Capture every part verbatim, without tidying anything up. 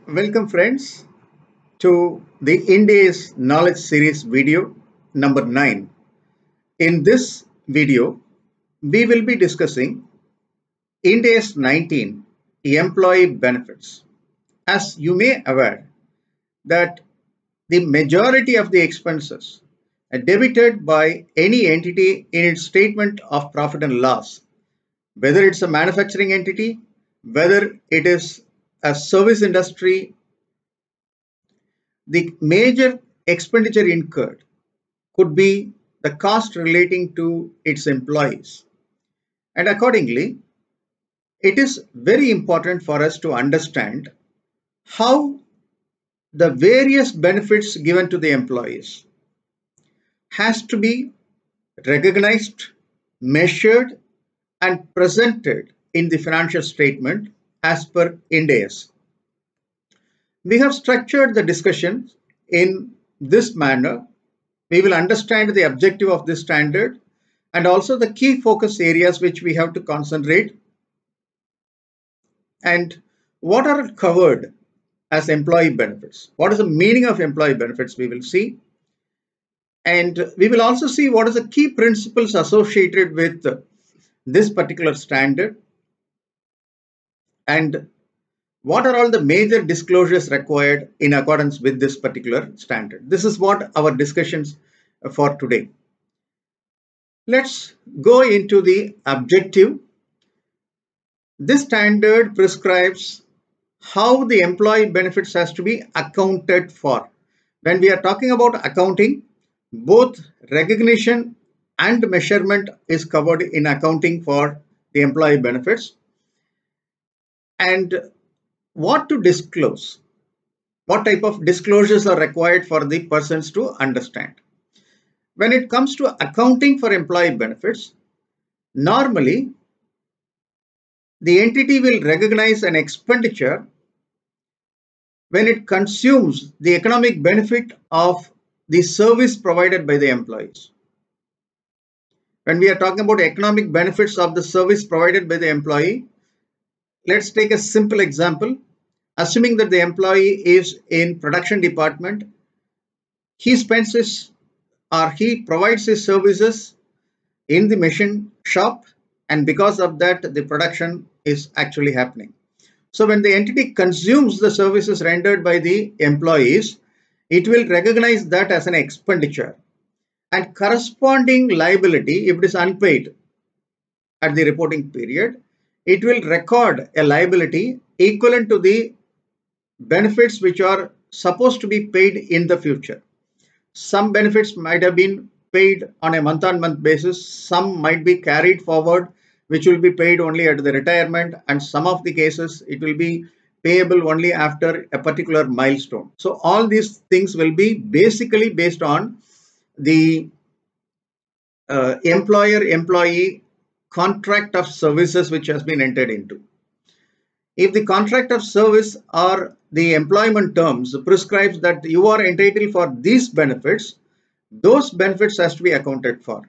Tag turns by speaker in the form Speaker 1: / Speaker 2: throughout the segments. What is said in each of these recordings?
Speaker 1: Welcome friends to the Ind A S knowledge series video number nine. In this video, we will be discussing Ind A S nineteen employee benefits. As you may aware that the majority of the expenses are debited by any entity in its statement of profit and loss, whether it's a manufacturing entity, whether it is a service industry. The major expenditure incurred could be the cost relating to its employees. And accordingly, it is very important for us to understand how the various benefits given to the employees has to be recognized, measured, and presented in the financial statement as per Ind A S. We have structured the discussion in this manner. We will understand the objective of this standard and also the key focus areas which we have to concentrate and what are covered as employee benefits. What is the meaning of employee benefits we will see, and we will also see what is the key principles associated with this particular standard and what are all the major disclosures required in accordance with this particular standard. This is what our discussions for today. Let's go into the objective. This standard prescribes how the employee benefits has to be accounted for. When we are talking about accounting, both recognition and measurement is covered in accounting for the employee benefits. And what to disclose, what type of disclosures are required for the persons to understand. When it comes to accounting for employee benefits, normally the entity will recognize an expenditure when it consumes the economic benefit of the service provided by the employees. When we are talking about economic benefits of the service provided by the employee, let's take a simple example. Assuming that the employee is in production department, he spends his or he provides his services in the machine shop, and because of that the production is actually happening. So when the entity consumes the services rendered by the employees, it will recognize that as an expenditure, and corresponding liability, if it is unpaid at the reporting period, it will record a liability equivalent to the benefits which are supposed to be paid in the future. Some benefits might have been paid on a month-on-month basis, some might be carried forward which will be paid only at the retirement, and some of the cases it will be payable only after a particular milestone. So all these things will be basically based on the uh, employer-employee contract of services which has been entered into. If the contract of service or the employment terms prescribes that you are entitled for these benefits, those benefits has to be accounted for.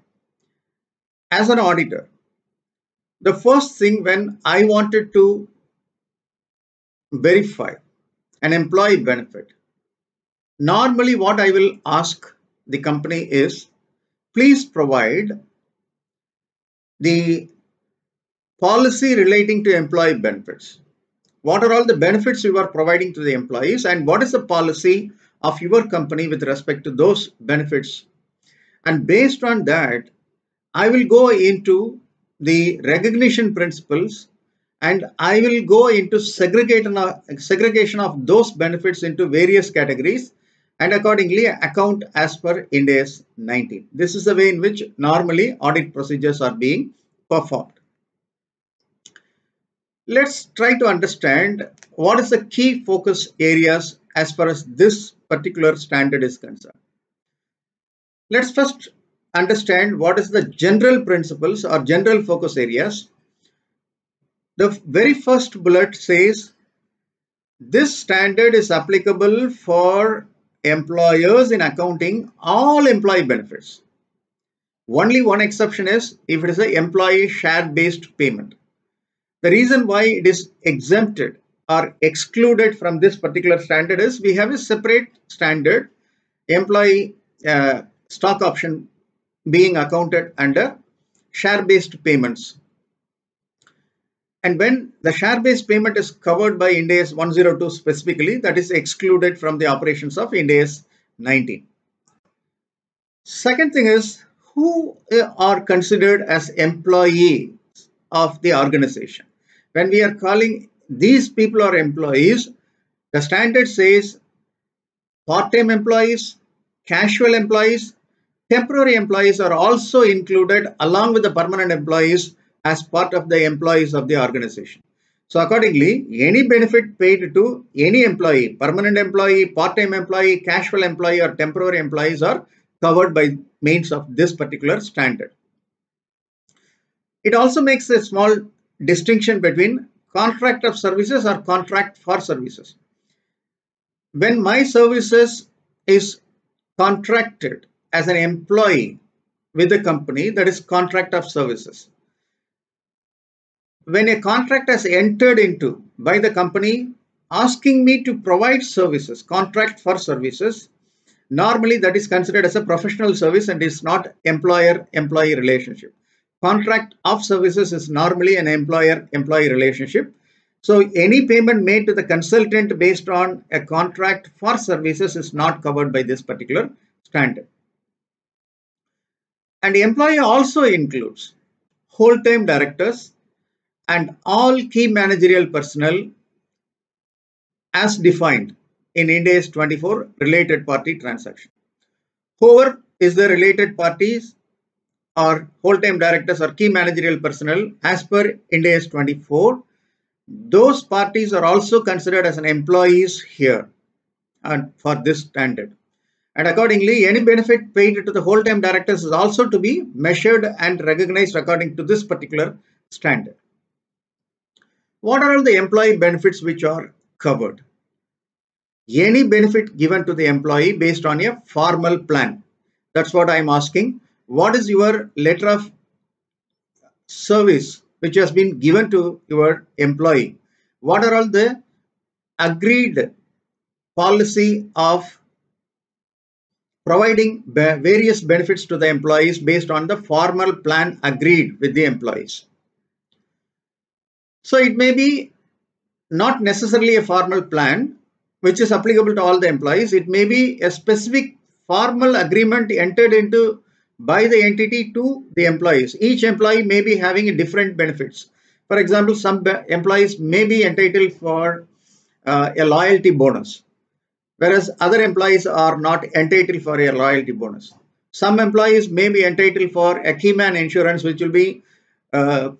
Speaker 1: As an auditor, the first thing when I wanted to verify an employee benefit, normally what I will ask the company is, please provide the policy relating to employee benefits. What are all the benefits you are providing to the employees, and what is the policy of your company with respect to those benefits? And based on that, I will go into the recognition principles and I will go into segregation of, segregation of those benefits into various categories and accordingly account as per Ind A S nineteen. This is the way in which normally audit procedures are being performed. Let's try to understand what is the key focus areas as far as this particular standard is concerned. Let's first understand what is the general principles or general focus areas. The very first bullet says this standard is applicable for employers in accounting all employee benefits. Only one exception is if it is an employee share based payment. The reason why it is exempted are excluded from this particular standard is we have a separate standard, employee uh, stock option being accounted under share-based payments. And when the share-based payment is covered by Ind A S one oh two specifically, that is excluded from the operations of Ind A S nineteen. Second thing is, who are considered as employees of the organization? When we are calling these people are employees, the standard says part-time employees, casual employees, temporary employees are also included along with the permanent employees as part of the employees of the organization. So accordingly, any benefit paid to any employee, permanent employee, part-time employee, casual employee or temporary employees are covered by means of this particular standard. It also makes a small distinction between contract of services or contract for services. When my services is contracted as an employee with the company, that is contract of services. When a contract is entered into by the company asking me to provide services, contract for services, normally that is considered as a professional service and is not employer-employee relationship. Contract of services is normally an employer-employee relationship. So any payment made to the consultant based on a contract for services is not covered by this particular standard. And the employee also includes whole-time directors and all key managerial personnel as defined in Ind A S twenty-four related party transaction. Whoever is the related parties or whole-time directors or key managerial personnel as per Ind A S twenty-four, those parties are also considered as an employees here and for this standard. And accordingly, any benefit paid to the whole-time directors is also to be measured and recognized according to this particular standard. What are all the employee benefits which are covered? Any benefit given to the employee based on a formal plan. That's what I'm asking. What is your letter of service which has been given to your employee? What are all the agreed policy of providing various benefits to the employees based on the formal plan agreed with the employees? So it may be not necessarily a formal plan which is applicable to all the employees. It may be a specific formal agreement entered into by the entity to the employees. Each employee may be having different benefits. For example, some employees may be entitled for uh, a loyalty bonus, whereas other employees are not entitled for a loyalty bonus. Some employees may be entitled for a key man insurance, which will be uh,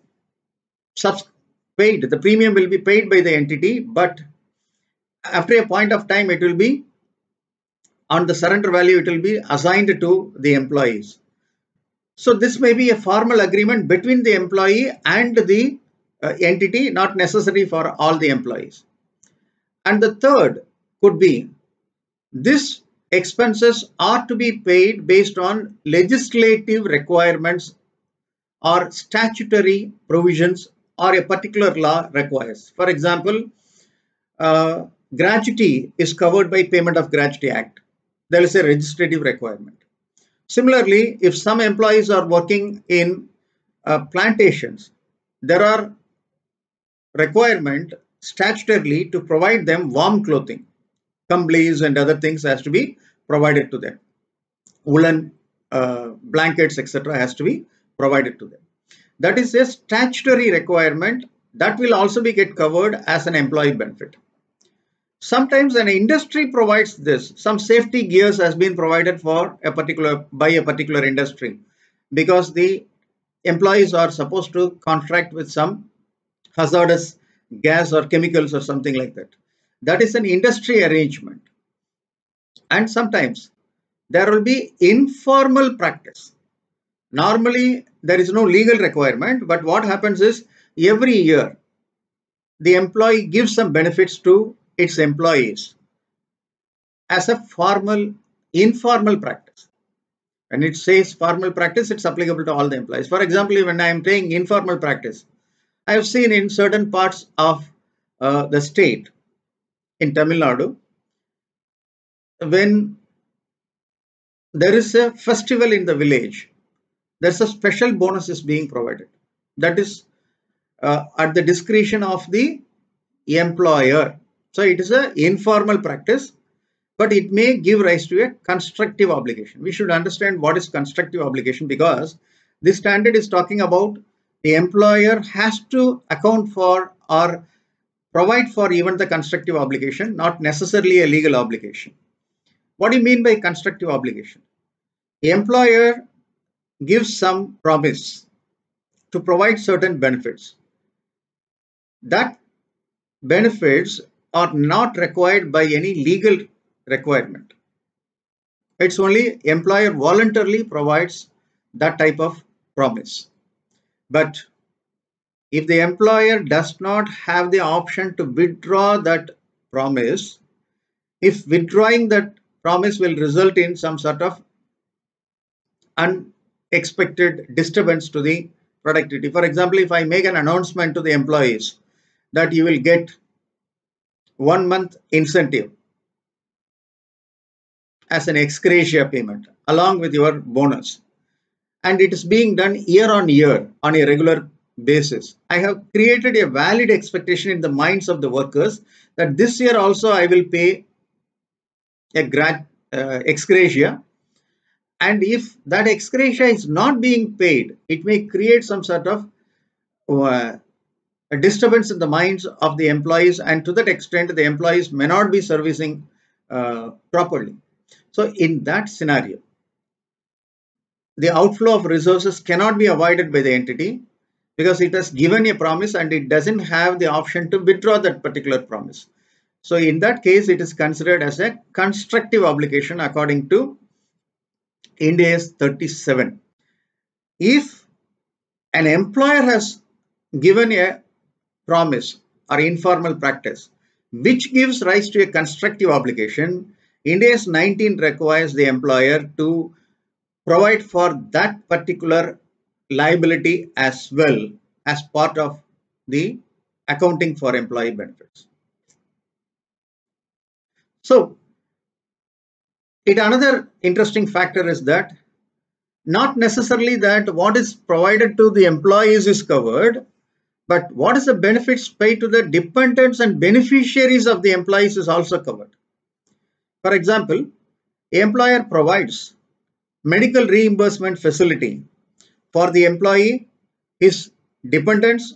Speaker 1: paid. The premium will be paid by the entity, but after a point of time, it will be on the surrender value, it will be assigned to the employees. So this may be a formal agreement between the employee and the uh, entity, not necessary for all the employees. And the third could be these expenses are to be paid based on legislative requirements or statutory provisions or a particular law requires. For example, uh, gratuity is covered by Payment of Gratuity Act. There is a legislative requirement. Similarly, if some employees are working in uh, plantations, there are requirement statutorily to provide them warm clothing. Kumblis and other things has to be provided to them. Woolen uh, blankets, et cetera has to be provided to them. That is a statutory requirement that will also be get covered as an employee benefit. Sometimes an industry provides this. Some safety gears has been provided for a particular by a particular industry because the employees are supposed to contract with some hazardous gas or chemicals or something like that. That is an industry arrangement. And sometimes there will be informal practice. Normally, there is no legal requirement, but what happens is every year the employee gives some benefits to its employees as a formal, informal practice. When it says formal practice, it's applicable to all the employees. For example, when I am saying informal practice, I have seen in certain parts of uh, the state in Tamil Nadu, when there is a festival in the village, there's a special bonus is being provided. That is uh, at the discretion of the employer. So it is an informal practice, but it may give rise to a constructive obligation. We should understand what is constructive obligation, because this standard is talking about the employer has to account for or provide for even the constructive obligation, not necessarily a legal obligation. What do you mean by constructive obligation? The employer gives some promise to provide certain benefits. That benefits are not required by any legal requirement. It's only employer voluntarily provides that type of promise. But if the employer does not have the option to withdraw that promise, if withdrawing that promise will result in some sort of unexpected disturbance to the productivity. For example, if I make an announcement to the employees that you will get one month incentive as an ex gratia payment along with your bonus, and it is being done year on year on a regular basis, I have created a valid expectation in the minds of the workers that this year also I will pay a grad, uh, ex gratia. And if that ex gratia is not being paid, it may create some sort of uh, a disturbance in the minds of the employees, and to that extent the employees may not be servicing uh, properly. So in that scenario, the outflow of resources cannot be avoided by the entity, because it has given a promise and it doesn't have the option to withdraw that particular promise. So in that case, it is considered as a constructive obligation according to Ind A S thirty-seven. If an employer has given a promise or informal practice which gives rise to a constructive obligation, Ind A S nineteen requires the employer to provide for that particular liability as well as part of the accounting for employee benefits. So, it another interesting factor is that not necessarily that what is provided to the employees is covered, but what is the benefits paid to the dependents and beneficiaries of the employees is also covered. For example, the employer provides medical reimbursement facility for the employee, his dependents.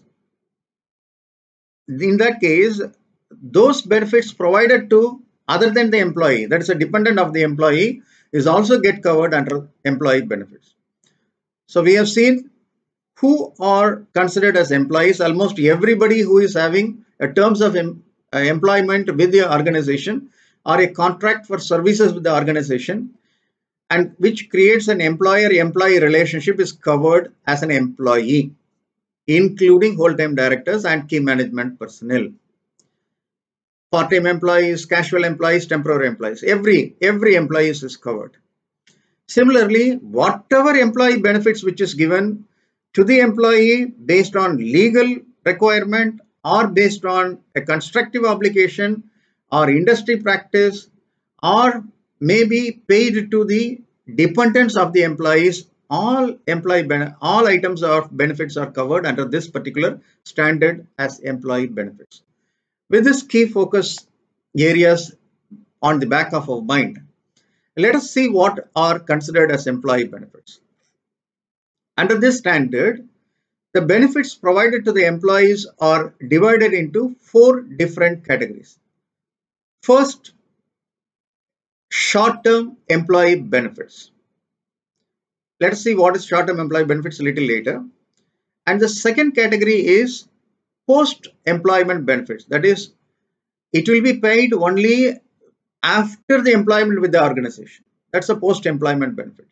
Speaker 1: In that case, those benefits provided to other than the employee, that is a dependent of the employee, is also get covered under employee benefits. So we have seen who are considered as employees. Almost everybody who is having a terms of em uh, employment with the organization or a contract for services with the organization, and which creates an employer-employee relationship, is covered as an employee, including whole-time directors and key management personnel. Part-time employees, casual employees, temporary employees, every, every employee is covered. Similarly, whatever employee benefits which is given to the employee based on legal requirement or based on a constructive obligation or industry practice, or may be paid to the dependents of the employees, all employee all items of benefits are covered under this particular standard as employee benefits. With this key focus areas on the back of our mind, let us see what are considered as employee benefits. Under this standard, the benefits provided to the employees are divided into four different categories. First, short-term employee benefits. Let us see what is short-term employee benefits a little later. And the second category is post-employment benefits. That is, it will be paid only after the employment with the organization. That's a post-employment benefit.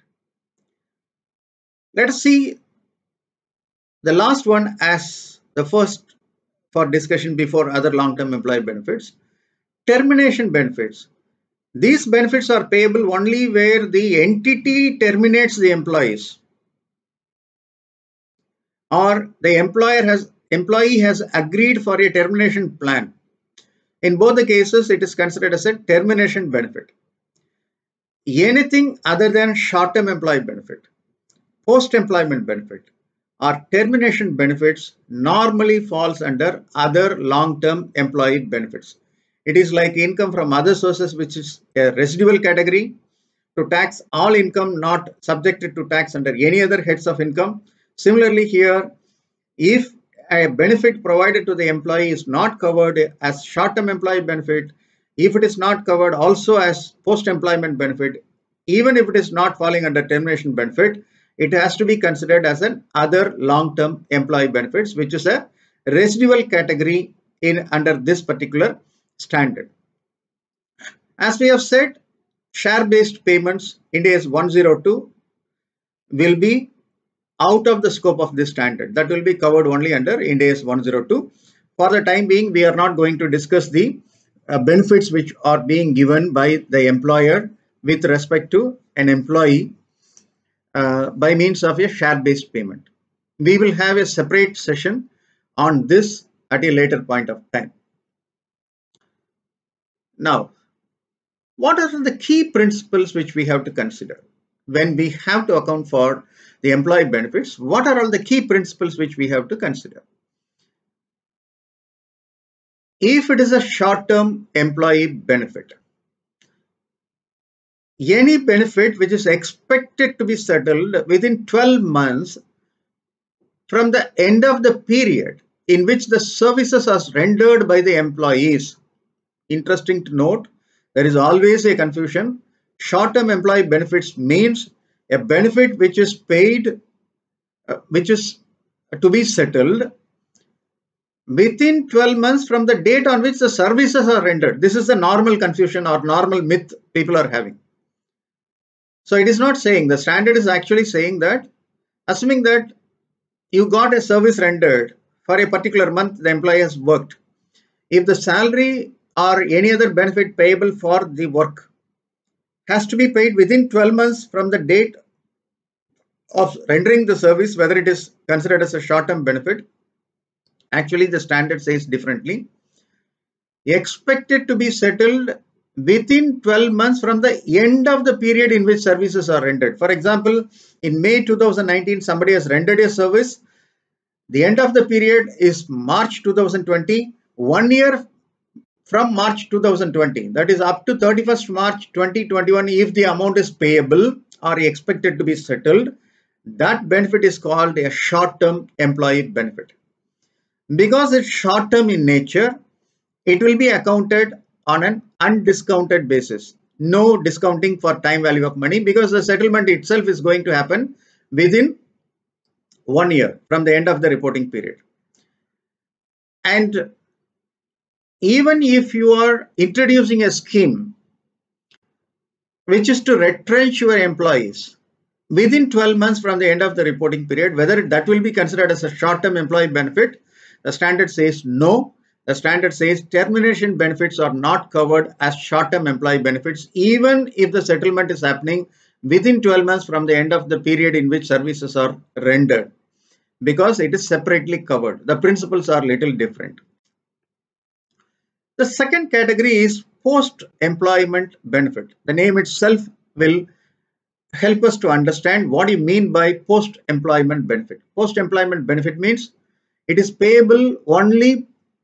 Speaker 1: Let us see the last one as the first for discussion before other long-term employee benefits. Termination benefits. These benefits are payable only where the entity terminates the employees, or the employer has employee has agreed for a termination plan In both the cases, it is considered as a termination benefit. Anything other than short-term employee benefit, post-employment benefit, or termination benefits normally falls under other long-term employee benefits. It is like income from other sources, which is a residual category to tax all income not subjected to tax under any other heads of income. Similarly here, if a benefit provided to the employee is not covered as short-term employee benefit, if it is not covered also as post-employment benefit, even if it is not falling under termination benefit, it has to be considered as an other long-term employee benefits, which is a residual category in under this particular standard. As we have said, share-based payments Ind A S one oh two will be out of the scope of this standard. That will be covered only under Ind A S one oh two. For the time being, we are not going to discuss the uh, benefits which are being given by the employer with respect to an employee uh, by means of a share-based payment. We will have a separate session on this at a later point of time. Now, what are the key principles which we have to consider when we have to account for the employee benefits? What are all the key principles which we have to consider? If it is a short-term employee benefit, any benefit which is expected to be settled within twelve months from the end of the period in which the services are rendered by the employees. Interesting to note, there is always a confusion. Short-term employee benefits means a benefit which is paid, uh, which is to be settled within twelve months from the date on which the services are rendered. This is the normal confusion or normal myth people are having. So it is not saying, the standard is actually saying that, assuming that you got a service rendered for a particular month the employee has worked, if the salary or any other benefit payable for the work has to be paid within twelve months from the date of rendering the service, whether it is considered as a short-term benefit, actually the standard says differently. Expected to be settled within twelve months from the end of the period in which services are rendered. For example, in May two thousand nineteen, somebody has rendered a service. The end of the period is March two thousand twenty. One year from March two thousand twenty, that is up to thirty-first March twenty twenty-one, if the amount is payable or expected to be settled, that benefit is called a short-term employee benefit. Because it's short-term in nature, it will be accounted on an undiscounted basis. No discounting for time value of money, because the settlement itself is going to happen within one year from the end of the reporting period. And even if you are introducing a scheme which is to retrench your employees within twelve months from the end of the reporting period, whether that will be considered as a short-term employee benefit, the standard says no. The standard says termination benefits are not covered as short-term employee benefits, even if the settlement is happening within twelve months from the end of the period in which services are rendered, because it is separately covered. The principles are little different. The second category is post-employment benefit. The name itself will help us to understand what you mean by post-employment benefit. Post-employment benefit means it is payable only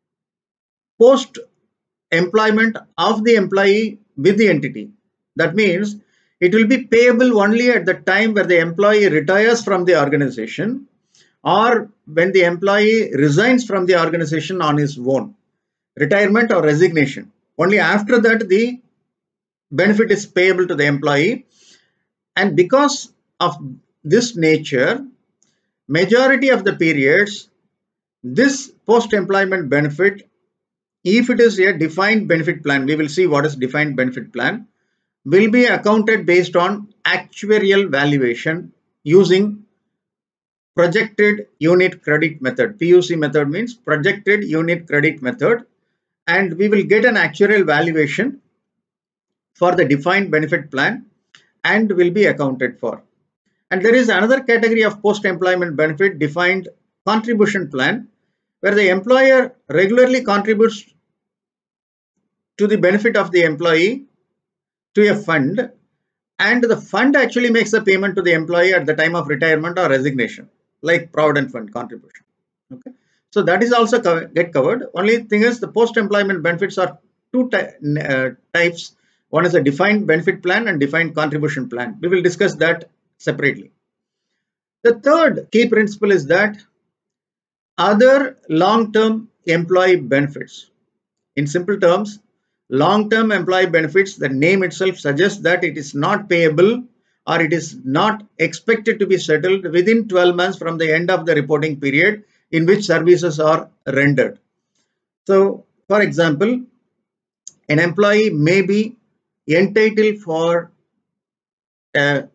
Speaker 1: post-employment of the employee with the entity. That means it will be payable only at the time where the employee retires from the organization or when the employee resigns from the organization on his own. Retirement or resignation. Only after that the benefit is payable to the employee. And because of this nature, majority of the periods, this post-employment benefit, if it is a defined benefit plan, we will see what is defined benefit plan, will be accounted based on actuarial valuation using projected unit credit method. P U C method means projected unit credit method. And we will get an actuarial valuation for the defined benefit plan and will be accounted for. And there is another category of post-employment benefit, defined contribution plan, where the employer regularly contributes to the benefit of the employee to a fund, and the fund actually makes the payment to the employee at the time of retirement or resignation, like provident fund contribution. Okay, so that is also co get covered. Only thing is the post-employment benefits are two ty uh, types. One is a defined benefit plan and defined contribution plan. We will discuss that separately. The third key principle is that other long-term employee benefits. In simple terms, long-term employee benefits, the name itself suggests that it is not payable or it is not expected to be settled within twelve months from the end of the reporting period in which services are rendered. So, for example, an employee may be entitled for a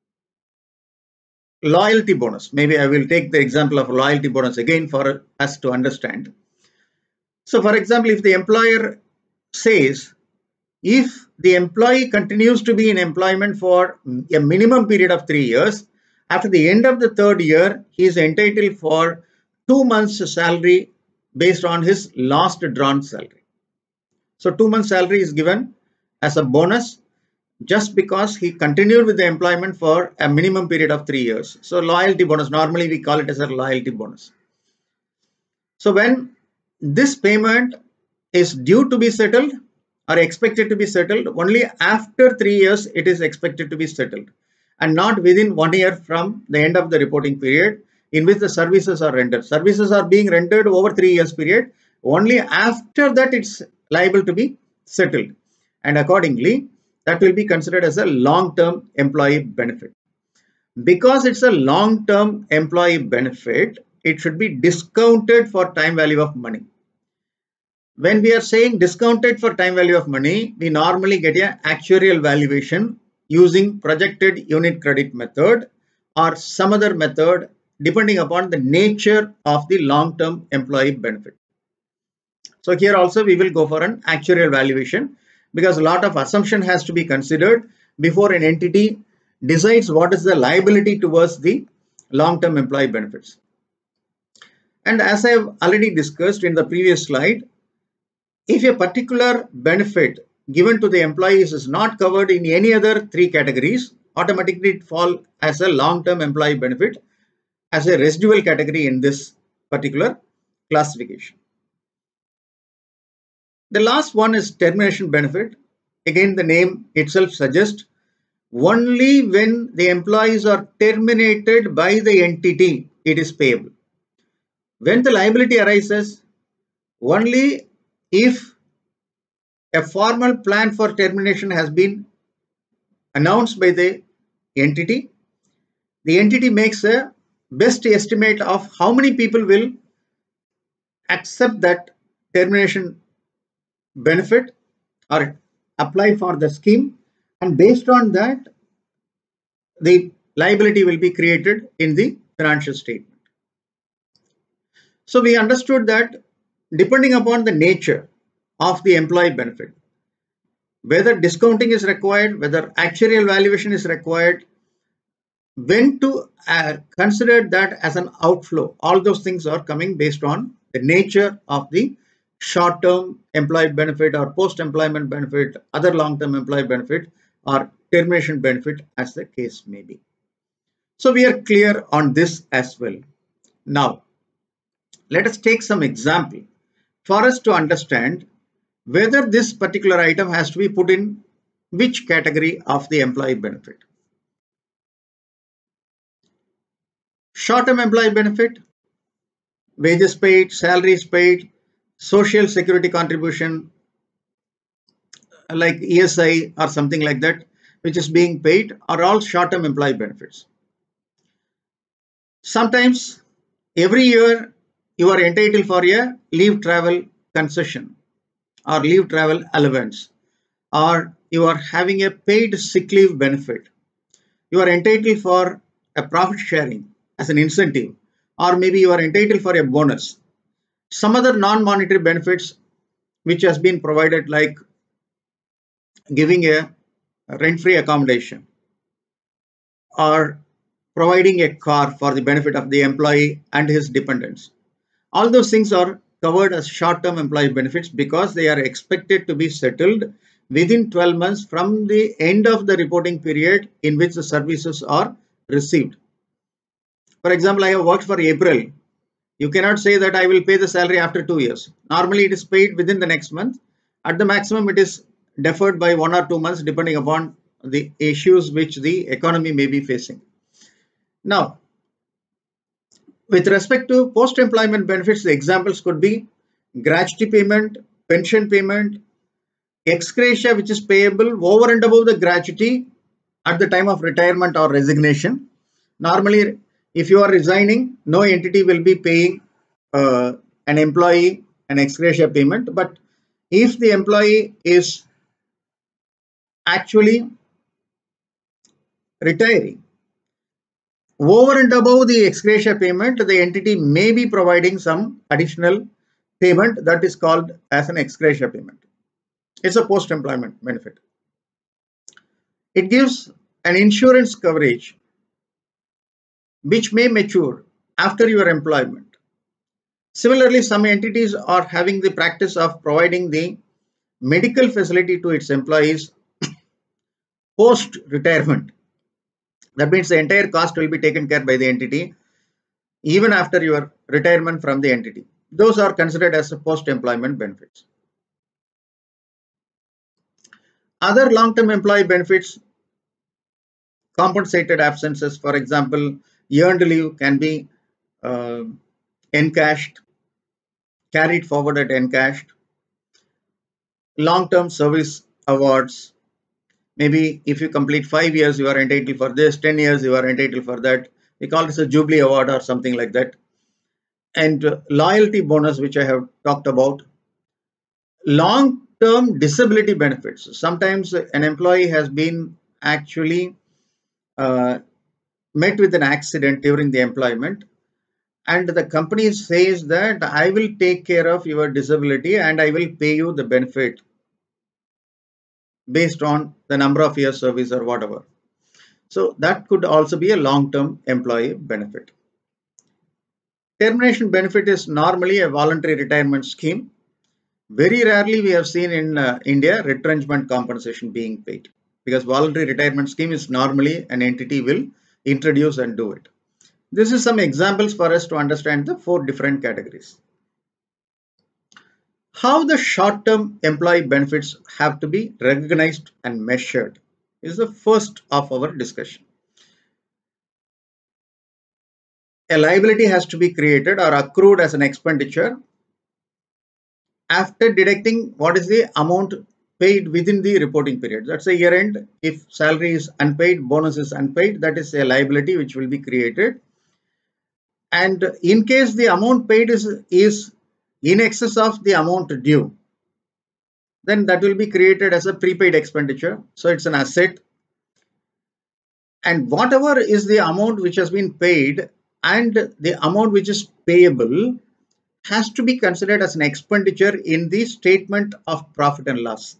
Speaker 1: loyalty bonus. Maybe I will take the example of loyalty bonus again for us to understand. So, for example, if the employer says, if the employee continues to be in employment for a minimum period of three years, after the end of the third year, he is entitled for two months' salary based on his last drawn salary. So, two months' salary is given as a bonus just because he continued with the employment for a minimum period of three years. So, loyalty bonus, normally we call it as a loyalty bonus. So, when this payment is due to be settled or expected to be settled, only after three years it is expected to be settled, and not within one year from the end of the reporting period in which the services are rendered. Services are being rendered over three years period. Only after that it's liable to be settled, and accordingly that will be considered as a long-term employee benefit. Because it's a long-term employee benefit, it should be discounted for time value of money. When we are saying discounted for time value of money, we normally get an actuarial valuation using projected unit credit method or some other method depending upon the nature of the long-term employee benefit. So here also we will go for an actuarial valuation because a lot of assumption has to be considered before an entity decides what is the liability towards the long-term employee benefits. And as I have already discussed in the previous slide, if a particular benefit given to the employees is not covered in any other three categories, automatically it falls as a long-term employee benefit as a residual category in this particular classification. The last one is termination benefit. Again, the name itself suggests only when the employees are terminated by the entity, it is payable. When the liability arises, only if a formal plan for termination has been announced by the entity, the entity makes a best estimate of how many people will accept that termination benefit or apply for the scheme, and based on that the liability will be created in the financial statement. So we understood that depending upon the nature of the employee benefit, whether discounting is required, whether actuarial valuation is required, when to uh, consider that as an outflow, all those things are coming based on the nature of the short-term employee benefit or post-employment benefit, other long-term employee benefit or termination benefit as the case may be. So we are clear on this as well. Now, let us take some example for us to understand whether this particular item has to be put in which category of the employee benefit. Short-term employee benefit, wages paid, salaries paid, social security contribution like E S I or something like that, which is being paid, are all short-term employee benefits. Sometimes every year you are entitled for a leave travel concession or leave travel allowance, or you are having a paid sick leave benefit. You are entitled for a profit sharing as an incentive, or maybe you are entitled for a bonus. Some other non-monetary benefits which has been provided, like giving a rent-free accommodation or providing a car for the benefit of the employee and his dependents. All those things are covered as short-term employee benefits because they are expected to be settled within twelve months from the end of the reporting period in which the services are received. For example, I have worked for April. You cannot say that I will pay the salary after two years. Normally, it is paid within the next month. At the maximum, it is deferred by one or two months depending upon the issues which the economy may be facing. Now, with respect to post-employment benefits, the examples could be gratuity payment, pension payment, ex gratia which is payable over and above the gratuity at the time of retirement or resignation. Normally, if you are resigning, no entity will be paying uh, an employee an ex gratia payment. But if the employee is actually retiring, over and above the ex gratia payment, the entity may be providing some additional payment that is called as an ex gratia payment. It's a post-employment benefit. It gives an insurance coverage which may mature after your employment. Similarly, some entities are having the practice of providing the medical facility to its employees post-retirement. That means the entire cost will be taken care by the entity even after your retirement from the entity. Those are considered as post-employment benefits. Other long-term employee benefits, compensated absences, for example, earned leave can be uh, encashed, carried forward at encashed, long-term service awards. Maybe if you complete five years, you are entitled for this, ten years, you are entitled for that. We call this a Jubilee Award or something like that. And uh, loyalty bonus, which I have talked about. Long-term disability benefits. Sometimes an employee has been actually uh, met with an accident during the employment, and the company says that I will take care of your disability and I will pay you the benefit based on the number of years service or whatever. So that could also be a long-term employee benefit. Termination benefit is normally a voluntary retirement scheme. Very rarely we have seen in uh, India retrenchment compensation being paid, because voluntary retirement scheme is normally an entity will introduce and do it. This is some examples for us to understand the four different categories. How the short-term employee benefits have to be recognized and measured is the first of our discussion. A liability has to be created or accrued as an expenditure after deducting what is the amount paid within the reporting period. That's a year end. If salary is unpaid, bonus is unpaid, that is a liability which will be created. And in case the amount paid is, is in excess of the amount due, then that will be created as a prepaid expenditure. So it's an asset. And whatever is the amount which has been paid and the amount which is payable has to be considered as an expenditure in the statement of profit and loss.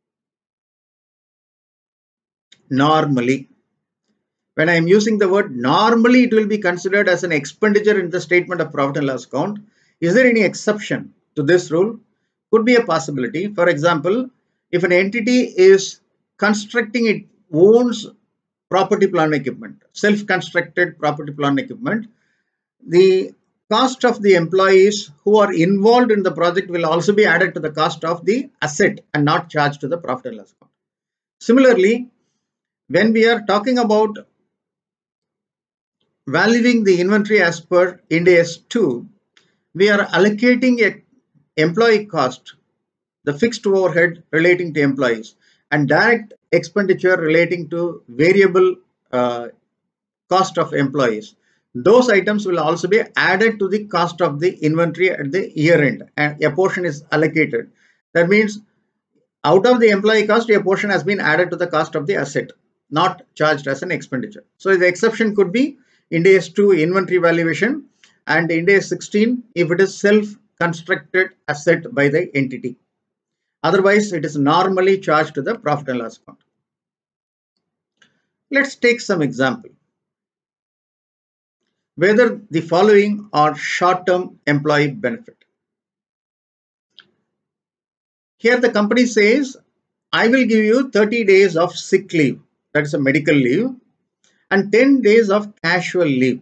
Speaker 1: Normally, when I am using the word normally, it will be considered as an expenditure in the statement of profit and loss account. Is there any exception to this rule? Could be a possibility. For example, if an entity is constructing its own property plant equipment, self-constructed property plant equipment, the cost of the employees who are involved in the project will also be added to the cost of the asset and not charged to the profit and loss account. Similarly, when we are talking about valuing the inventory as per Ind A S two, we are allocating a employee cost, the fixed overhead relating to employees, and direct expenditure relating to variable uh, cost of employees. Those items will also be added to the cost of the inventory at the year end, and a portion is allocated. That means out of the employee cost, a portion has been added to the cost of the asset, not charged as an expenditure. So the exception could be Ind A S two inventory valuation and Ind A S sixteen if it is self-constructed asset by the entity. Otherwise, it is normally charged to the profit and loss account. Let's take some example. Whether the following are short-term employee benefit. Here the company says, I will give you thirty days of sick leave, that is a medical leave, and ten days of casual leave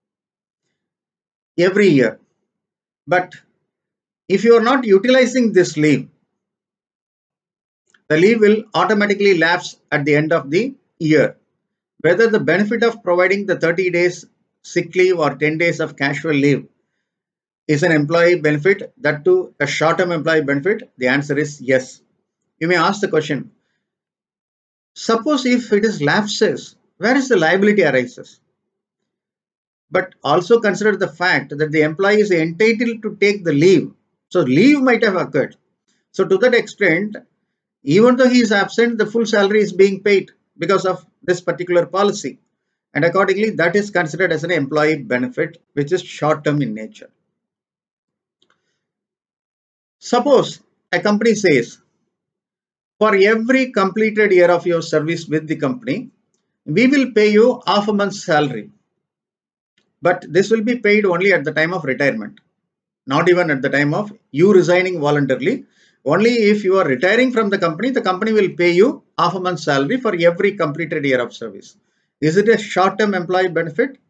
Speaker 1: every year. But if you are not utilizing this leave, the leave will automatically lapse at the end of the year. Whether the benefit of providing the thirty days sick leave or ten days of casual leave is an employee benefit, that too a short-term employee benefit, the answer is yes. You may ask the question, suppose if it is lapses, where is the liability arises? But also consider the fact that the employee is entitled to take the leave. So leave might have occurred. So to that extent, even though he is absent, the full salary is being paid because of this particular policy. And accordingly, that is considered as an employee benefit, which is short-term in nature. Suppose a company says, for every completed year of your service with the company, we will pay you half a month's salary. But this will be paid only at the time of retirement, not even at the time of you resigning voluntarily. Only if you are retiring from the company, the company will pay you half a month's salary for every completed year of service. Is it a short-term employee benefit?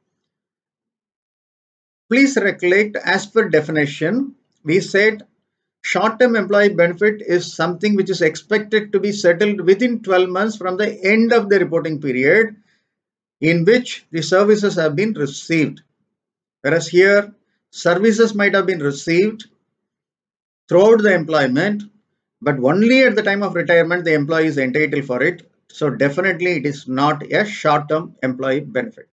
Speaker 1: Please recollect, as per definition, we said short-term employee benefit is something which is expected to be settled within twelve months from the end of the reporting period in which the services have been received. Whereas here, services might have been received throughout the employment, but only at the time of retirement the employee is entitled for it. So definitely it is not a short-term employee benefit.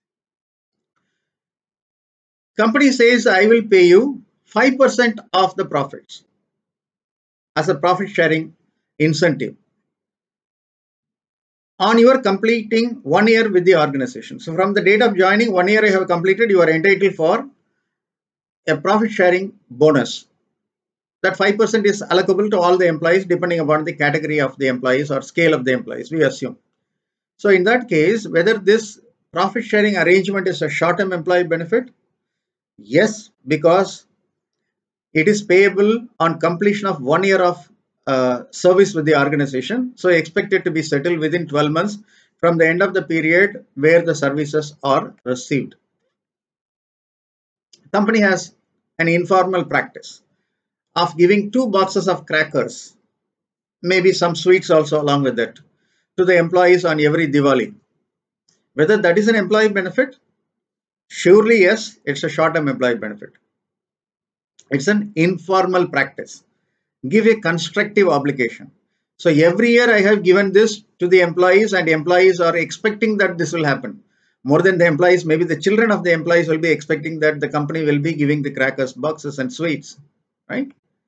Speaker 1: Company says, I will pay you five percent of the profits as a profit sharing incentive on your completing one year with the organization. So from the date of joining, one year you have completed, you are entitled for a profit sharing bonus. That five percent is allocable to all the employees depending upon the category of the employees or scale of the employees, we assume. So in that case, whether this profit sharing arrangement is a short-term employee benefit? Yes, because it is payable on completion of one year of uh, service with the organization. So expected to be settled within twelve months from the end of the period where the services are received. Company has an informal practice of giving two boxes of crackers, maybe some sweets also along with it, to the employees on every Diwali. Whether that is an employee benefit? Surely yes, it's a short-term employee benefit. It's an informal practice. Give a constructive obligation. So every year I have given this to the employees and employees are expecting that this will happen. More than the employees, maybe the children of the employees will be expecting that the company will be giving the crackers, boxes and sweets, right?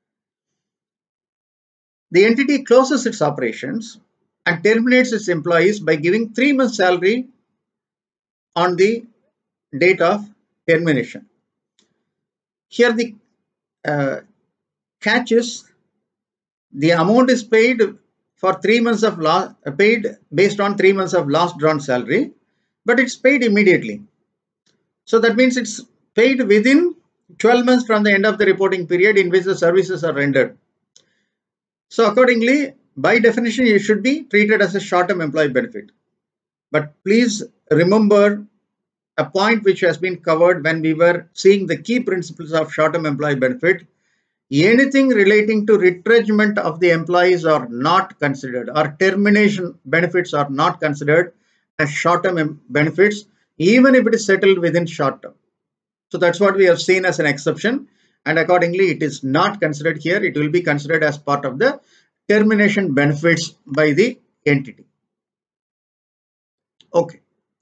Speaker 1: The entity closes its operations and terminates its employees by giving three months salary on the date of termination. Here the uh, catch is the amount is paid for three months of loss, paid based on three months of last drawn salary, but it's paid immediately. So that means it's paid within twelve months from the end of the reporting period in which the services are rendered. So accordingly, by definition, it should be treated as a short-term employee benefit. But please remember a point which has been covered when we were seeing the key principles of short-term employee benefit. Anything relating to retrenchment of the employees are not considered, or termination benefits are not considered as short-term benefits, even if it is settled within short term. So that's what we have seen as an exception, and accordingly it is not considered here. It will be considered as part of the termination benefits by the entity. Okay.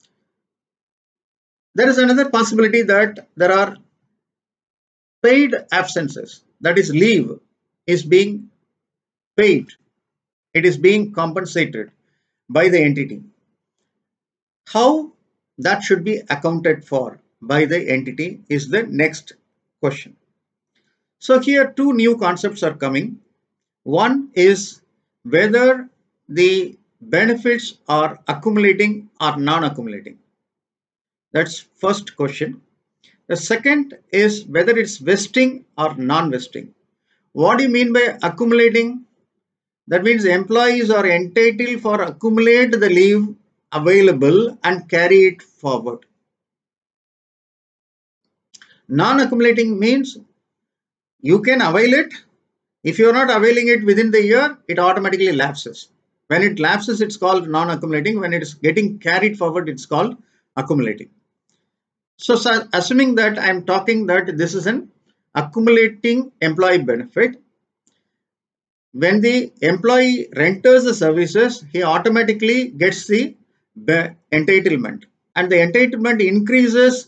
Speaker 1: There is another possibility that there are paid absences, that is leave is being paid, it is being compensated by the entity. How that should be accounted for by the entity is the next question. So here two new concepts are coming. One is whether the benefits are accumulating or non-accumulating. That's first question. The second is whether it's vesting or non-vesting. What do you mean by accumulating? That means employees are entitled for accumulate the leave available and carry it forward. Non-accumulating means you can avail it. If you are not availing it within the year, it automatically lapses. When it lapses, it's called non-accumulating. When it is getting carried forward, it's called accumulating. So, so assuming that I'm talking that this is an accumulating employee benefit, when the employee renders the services, he automatically gets the entitlement, and the entitlement increases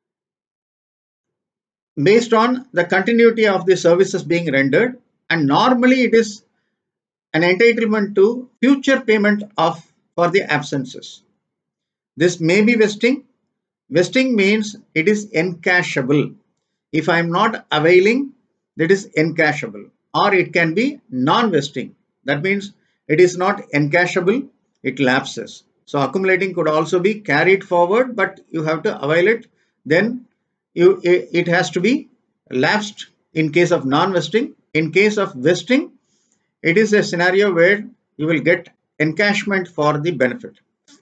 Speaker 1: based on the continuity of the services being rendered, and normally it is an entitlement to future payment of for the absences. This may be vesting. Vesting means it is encashable. If I am not availing, that is encashable, or it can be non-vesting. That means it is not encashable, it lapses. So accumulating could also be carried forward, but you have to avail it. Then you it has to be lapsed in case of non-vesting. In case of vesting, it is a scenario where you will get encashment for the benefit.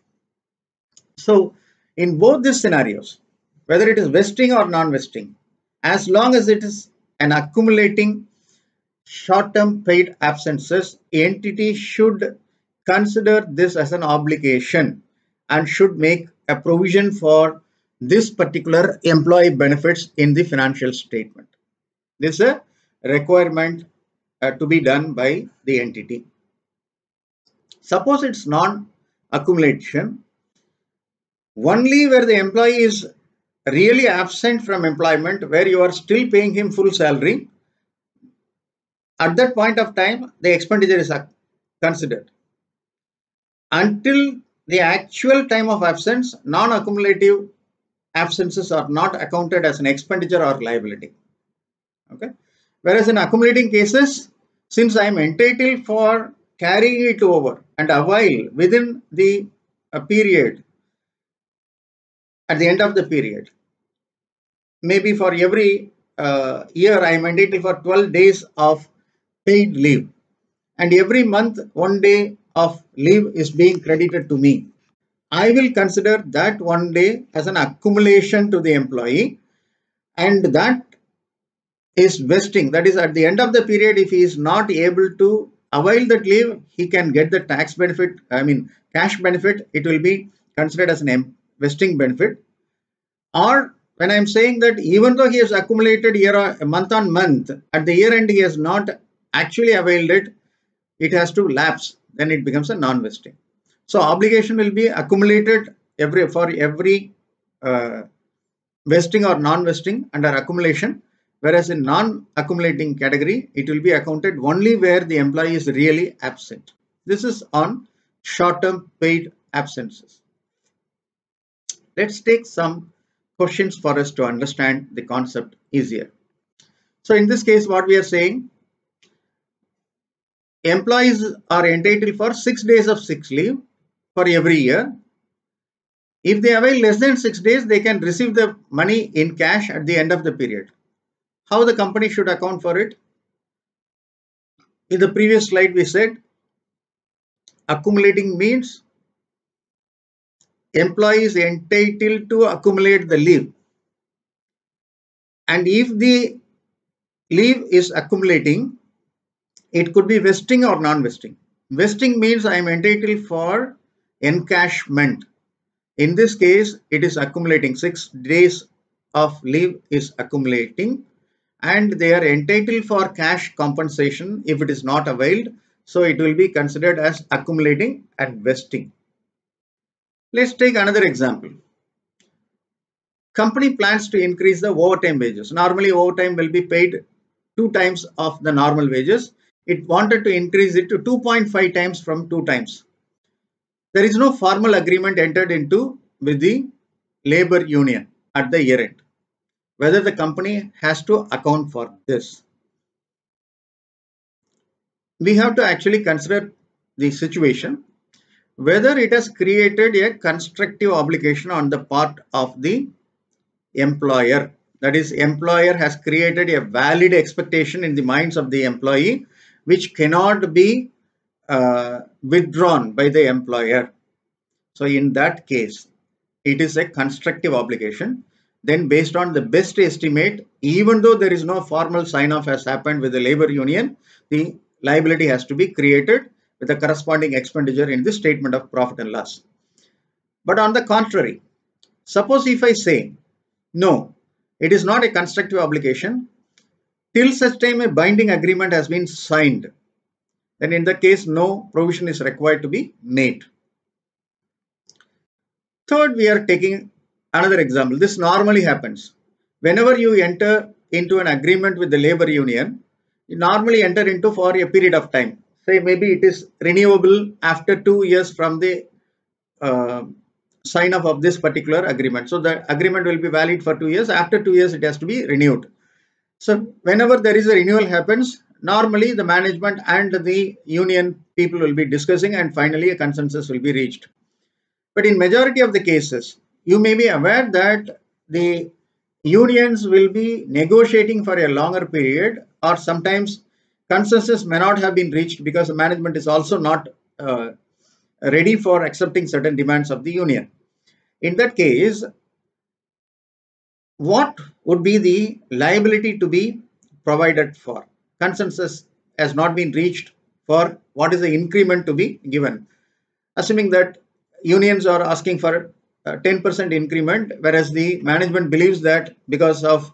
Speaker 1: So in both these scenarios, whether it is vesting or non-vesting, as long as it is an accumulating short-term paid absences, the entity should consider this as an obligation and should make a provision for this particular employee benefits in the financial statement. This is a requirement uh, to be done by the entity. Suppose it's non-accumulation, only where the employee is really absent from employment, where you are still paying him full salary, at that point of time, the expenditure is considered. Until the actual time of absence, non-accumulative absences are not accounted as an expenditure or liability. Okay. Whereas in accumulating cases, since I am entitled for carrying it over and avail within the uh, period, at the end of the period, maybe for every uh, year I am entitled for twelve days of paid leave, and every month one day of leave is being credited to me. I will consider that one day as an accumulation to the employee, and that is vesting. That is, at the end of the period, if he is not able to avail that leave, he can get the tax benefit, I mean cash benefit. It will be considered as an vesting benefit. Or when I am saying that even though he has accumulated year or month on month, at the year end he has not actually availed it, it has to lapse. Then it becomes a non-vesting. So obligation will be accumulated every for every uh, vesting or non-vesting under accumulation, whereas in non-accumulating category, it will be accounted only where the employee is really absent. This is on short-term paid absences. Let's take some questions for us to understand the concept easier. So in this case, what we are saying, employees are entitled for six days of sick leave for every year. If they avail less than six days, they can receive the money in cash at the end of the period. How the company should account for it? In the previous slide, we said accumulating means employee is entitled to accumulate the leave. And if the leave is accumulating, it could be vesting or non-vesting. Vesting means I am entitled for encashment. In this case, it is accumulating. Six days of leave is accumulating, and they are entitled for cash compensation if it is not availed. So it will be considered as accumulating and vesting. Let's take another example. Company plans to increase the overtime wages. Normally overtime will be paid two times of the normal wages. It wanted to increase it to two point five times from two times. There is no formal agreement entered into with the labor union at the year end, whether the company has to account for this. We have to actually consider the situation, whether it has created a constructive obligation on the part of the employer. That is, employer has created a valid expectation in the minds of the employee, which cannot be uh, withdrawn by the employer. So in that case, it is a constructive obligation. Then based on the best estimate, even though there is no formal sign-off has happened with the labor union, the liability has to be created with the corresponding expenditure in the statement of profit and loss. But on the contrary, suppose if I say, no, it is not a constructive obligation till such time a binding agreement has been signed, then in that case, no provision is required to be made. Third, we are taking another example. This normally happens. Whenever you enter into an agreement with the labor union, you normally enter into for a period of time. Say maybe it is renewable after two years from the uh, sign off of this particular agreement. So the agreement will be valid for two years. After two years, it has to be renewed. So whenever there is a renewal happens, normally the management and the union people will be discussing and finally a consensus will be reached. But in majority of the cases, you may be aware that the unions will be negotiating for a longer period, or sometimes consensus may not have been reached because the management is also not uh, ready for accepting certain demands of the union. In that case, what would be the liability to be provided for? Consensus has not been reached for what is the increment to be given. Assuming that unions are asking for uh, ten percent increment, whereas the management believes that because of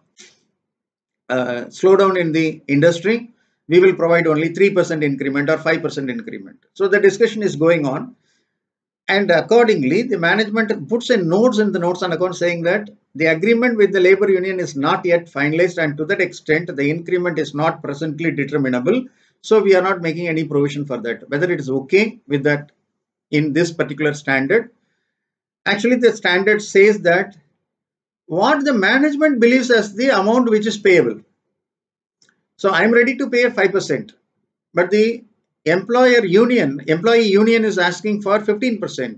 Speaker 1: uh, slowdown in the industry, we will provide only three percent increment or five percent increment. So the discussion is going on. And accordingly, the management puts a notes in the notes on account saying that the agreement with the labor union is not yet finalized, and to that extent, the increment is not presently determinable. So we are not making any provision for that. Whether it is okay with that in this particular standard. Actually, the standard says that what the management believes as the amount which is payable. So I am ready to pay five percent, but the employer union, employee union is asking for fifteen percent.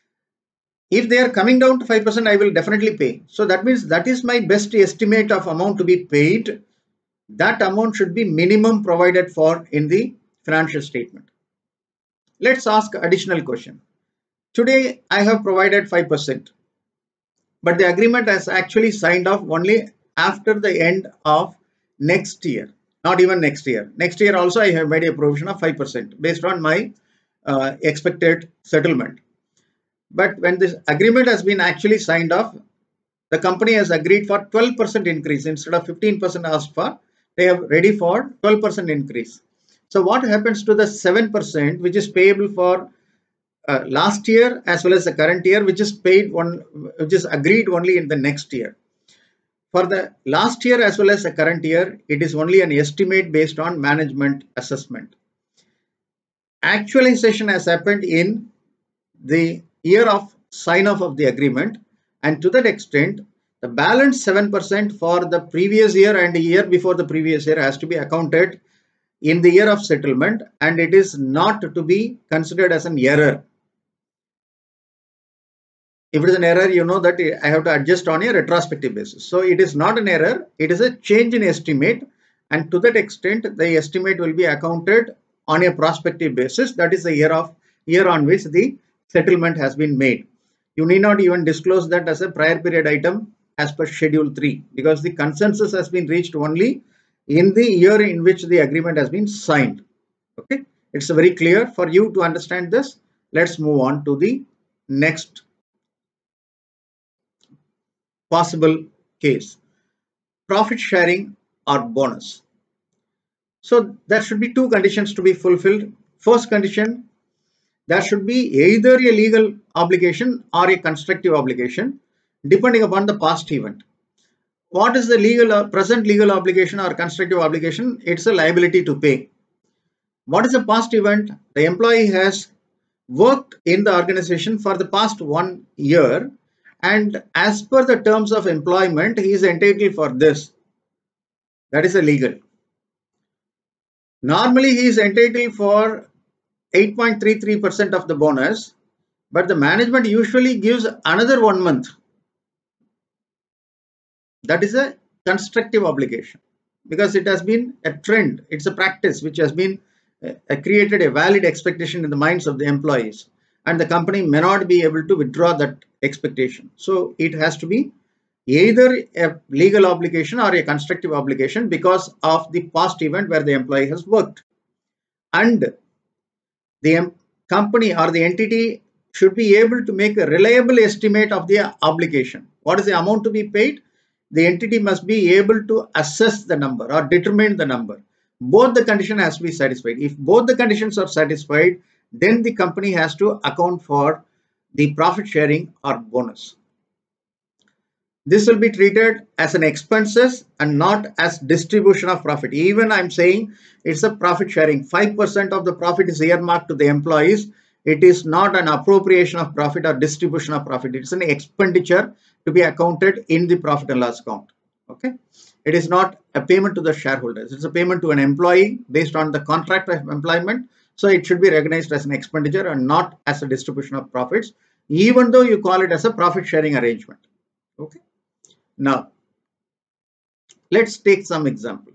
Speaker 1: If they are coming down to five percent, I will definitely pay. So that means that is my best estimate of amount to be paid. That amount should be minimum provided for in the financial statement. Let's ask additional question. Today, I have provided five percent, but the agreement has actually signed off only after the end of next year, not even next year. Next year also, I have made a provision of five percent based on my uh, expected settlement. But when this agreement has been actually signed off, the company has agreed for twelve percent increase instead of fifteen percent asked for. They are ready for twelve percent increase. So what happens to the seven percent which is payable for Uh, last year as well as the current year, which is paid one, which is agreed only in the next year? For the last year as well as the current year, it is only an estimate based on management assessment. Actualization has happened in the year of sign off of the agreement, and to that extent, the balance seven percent for the previous year and the year before the previous year has to be accounted in the year of settlement, and it is not to be considered as an error. If it is an error, you know that I have to adjust on a retrospective basis. So it is not an error, it is a change in estimate, and to that extent, the estimate will be accounted on a prospective basis. That is the year of year on which the settlement has been made. You need not even disclose that as a prior period item as per schedule three, because the consensus has been reached only in the year in which the agreement has been signed. Okay, it's very clear for you to understand this. Let's move on to the next possible case: profit sharing or bonus. So there should be two conditions to be fulfilled. First condition, there should be either a legal obligation or a constructive obligation depending upon the past event. What is the legal uh, present legal obligation or constructive obligation? It's a liability to pay. What is the past event? The employee has worked in the organization for the past one year, and as per the terms of employment, he is entitled for this. That is a legal. Normally, he is entitled for eight point three three percent of the bonus, but the management usually gives another one month. That is a constructive obligation because it has been a trend. It's a practice which has been uh, created a valid expectation in the minds of the employees, and the company may not be able to withdraw that expectation. So it has to be either a legal obligation or a constructive obligation because of the past event where the employee has worked. And the company or the entity should be able to make a reliable estimate of the obligation. What is the amount to be paid? The entity must be able to assess the number or determine the number. Both the condition has to be satisfied. If both the conditions are satisfied, then the company has to account for the profit sharing or bonus. This will be treated as an expenses and not as distribution of profit. Even I'm saying it's a profit sharing. five percent of the profit is earmarked to the employees. It is not an appropriation of profit or distribution of profit. It's an expenditure to be accounted in the profit and loss account. Okay. It is not a payment to the shareholders. It's a payment to an employee based on the contract of employment. So it should be recognized as an expenditure and not as a distribution of profits, even though you call it as a profit sharing arrangement. Okay. Now, let's take some examples.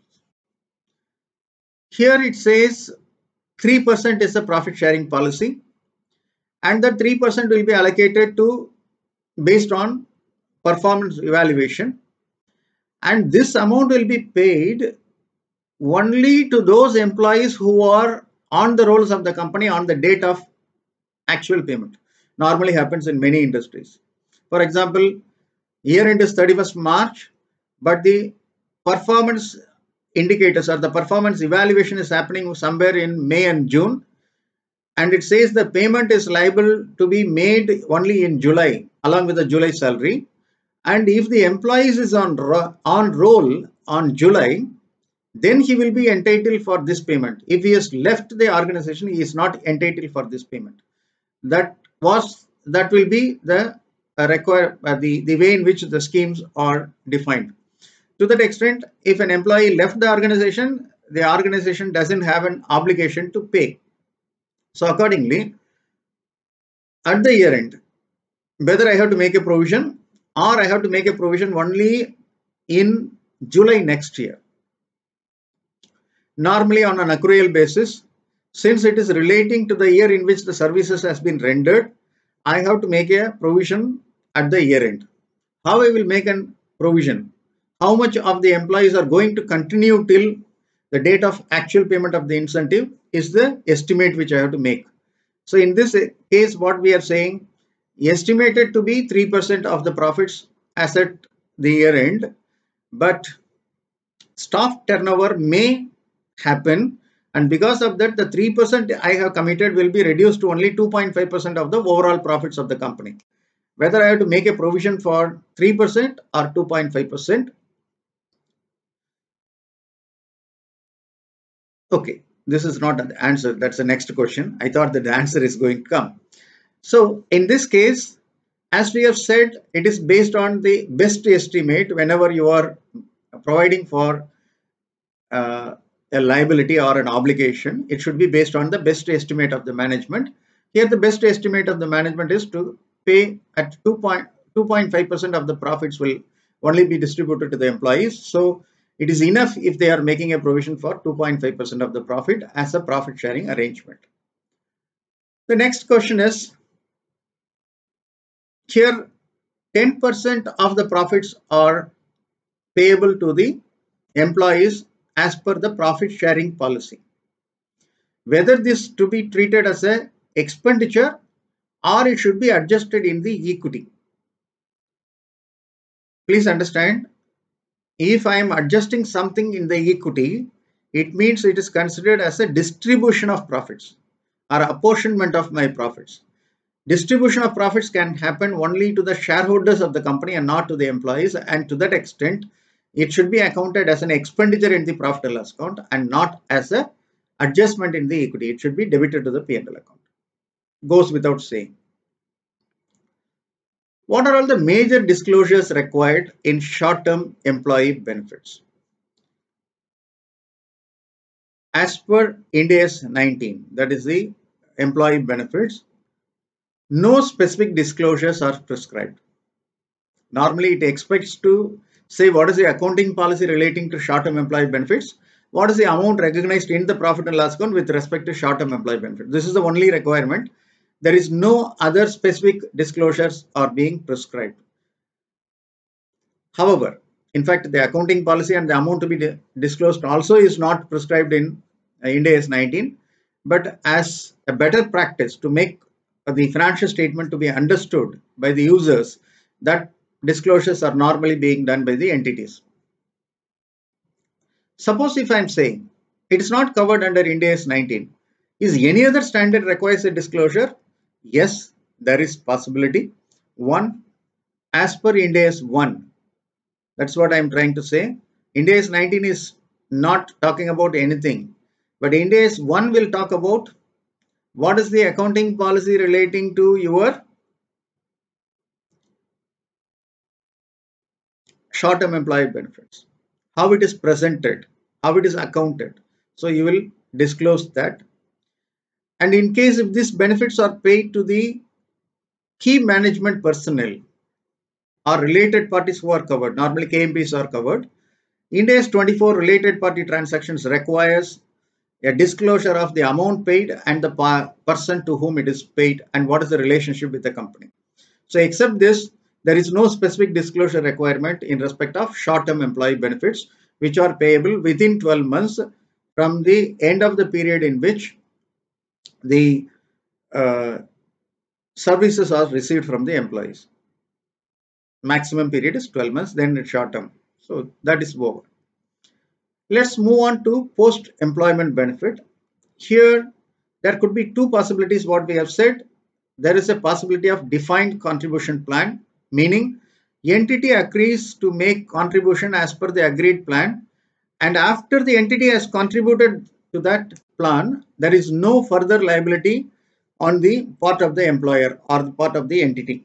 Speaker 1: Here it says three percent is a profit sharing policy, and that three percent will be allocated to based on performance evaluation, and this amount will be paid only to those employees who are on the rolls of the company on the date of actual payment. Normally happens in many industries. For example, year end is thirty-first March, but the performance indicators or the performance evaluation is happening somewhere in May and June, and it says the payment is liable to be made only in July along with the July salary. And if the employee is on, on roll on July, then he will be entitled for this payment. If he has left the organization, he is not entitled for this payment. That was that will be the uh, require uh, the, the way in which the schemes are defined. To that extent, if an employee left the organization, the organization doesn't have an obligation to pay. So accordingly, at the year end, whether I have to make a provision or I have to make a provision only in July next year. Normally on an accrual basis, since it is relating to the year in which the services has been rendered, I have to make a provision at the year end. How I will make a provision? How much of the employees are going to continue till the date of actual payment of the incentive is the estimate which I have to make. So in this case, what we are saying, estimated to be three percent of the profits as at the year end, but staff turnover may happen, and because of that, the three percent I have committed will be reduced to only two point five percent of the overall profits of the company. Whether I have to make a provision for three percent or two point five percent. Okay, this is not the answer. That's the next question. I thought that the answer is going to come. So in this case, as we have said, it is based on the best estimate whenever you are providing for uh, a liability or an obligation. It should be based on the best estimate of the management. Here the best estimate of the management is to pay at two point five percent of the profits will only be distributed to the employees. So it is enough if they are making a provision for two point five percent of the profit as a profit sharing arrangement. The next question is, here ten percent of the profits are payable to the employees as per the profit sharing policy. Whether this to be treated as a expenditure or it should be adjusted in the equity. Please understand, if I am adjusting something in the equity, it means it is considered as a distribution of profits or apportionment of my profits. Distribution of profits can happen only to the shareholders of the company and not to the employees, and to that extent, it should be accounted as an expenditure in the profit and loss account and not as a adjustment in the equity. It should be debited to the P and L account. Goes without saying. What are all the major disclosures required in short-term employee benefits? As per Ind A S nineteen, that is the employee benefits, no specific disclosures are prescribed. Normally, it expects to say what is the accounting policy relating to short-term employee benefits. what is the amount recognized in the profit and loss account with respect to short-term employee benefit. This is the only requirement. There is no other specific disclosures are being prescribed. However, in fact, the accounting policy and the amount to be disclosed also is not prescribed in uh, Ind A S nineteen, but as a better practice to make uh, the financial statement to be understood by the users, that disclosures are normally being done by the entities. Suppose if I am saying it is not covered under Ind A S nineteen, is any other standard requires a disclosure? Yes, there is possibility. One, as per Ind A S one. That's what I'm trying to say. Ind A S nineteen is not talking about anything, but Ind A S one will talk about what is the accounting policy relating to your short-term employee benefits, how it is presented, how it is accounted. So you will disclose that. And in case if these benefits are paid to the key management personnel or related parties who are covered, normally K M Ps are covered, Ind A S twenty-four related party transactions requires a disclosure of the amount paid and the person to whom it is paid and what is the relationship with the company. So except this, there is no specific disclosure requirement in respect of short-term employee benefits, which are payable within twelve months from the end of the period in which the uh, services are received from the employees. Maximum period is twelve months, then it's short-term. So that is over. Let's move on to post-employment benefit. Here, there could be two possibilities. What we have said, there is a possibility of defined contribution plan, meaning entity agrees to make contribution as per the agreed plan, and after the entity has contributed to that plan, there is no further liability on the part of the employer or the part of the entity.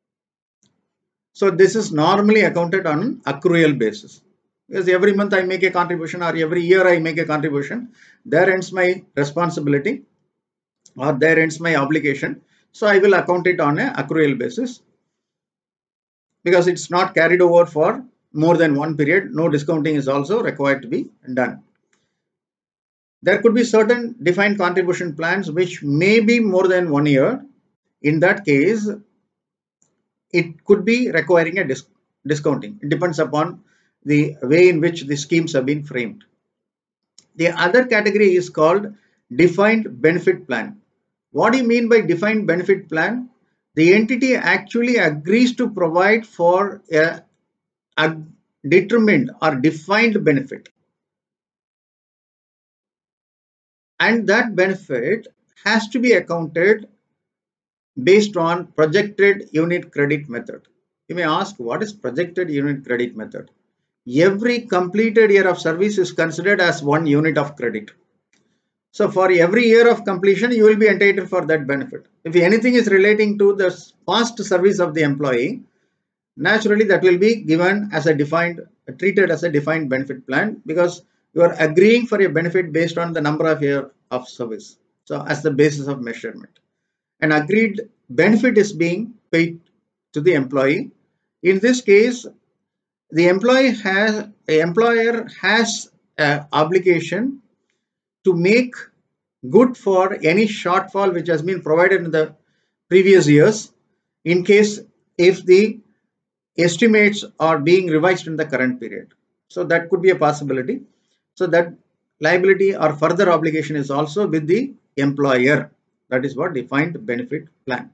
Speaker 1: So this is normally accounted on an accrual basis. Because every month I make a contribution or every year I make a contribution, there ends my responsibility or there ends my obligation. So I will account it on a accrual basis because it's not carried over for more than one period. No discounting is also required to be done. There could be certain defined contribution plans which may be more than one year. In that case, it could be requiring a dis discounting. It depends upon the way in which the schemes have been framed. The other category is called defined benefit plan. What do you mean by defined benefit plan? The entity actually agrees to provide for a, a determined or defined benefit. And that benefit has to be accounted based on projected unit credit method. You may ask, what is projected unit credit method? Every completed year of service is considered as one unit of credit. So for every year of completion, you will be entitled for that benefit. If anything is relating to the past service of the employee, naturally that will be given as a defined, treated as a defined benefit plan because you are agreeing for a benefit based on the number of years of service. So as the basis of measurement. An agreed benefit is being paid to the employee. In this case, the employee has, the employer has an obligation to make good for any shortfall which has been provided in the previous years in case if the estimates are being revised in the current period. So that could be a possibility. So that liability or further obligation is also with the employer. That is what defined benefit plan.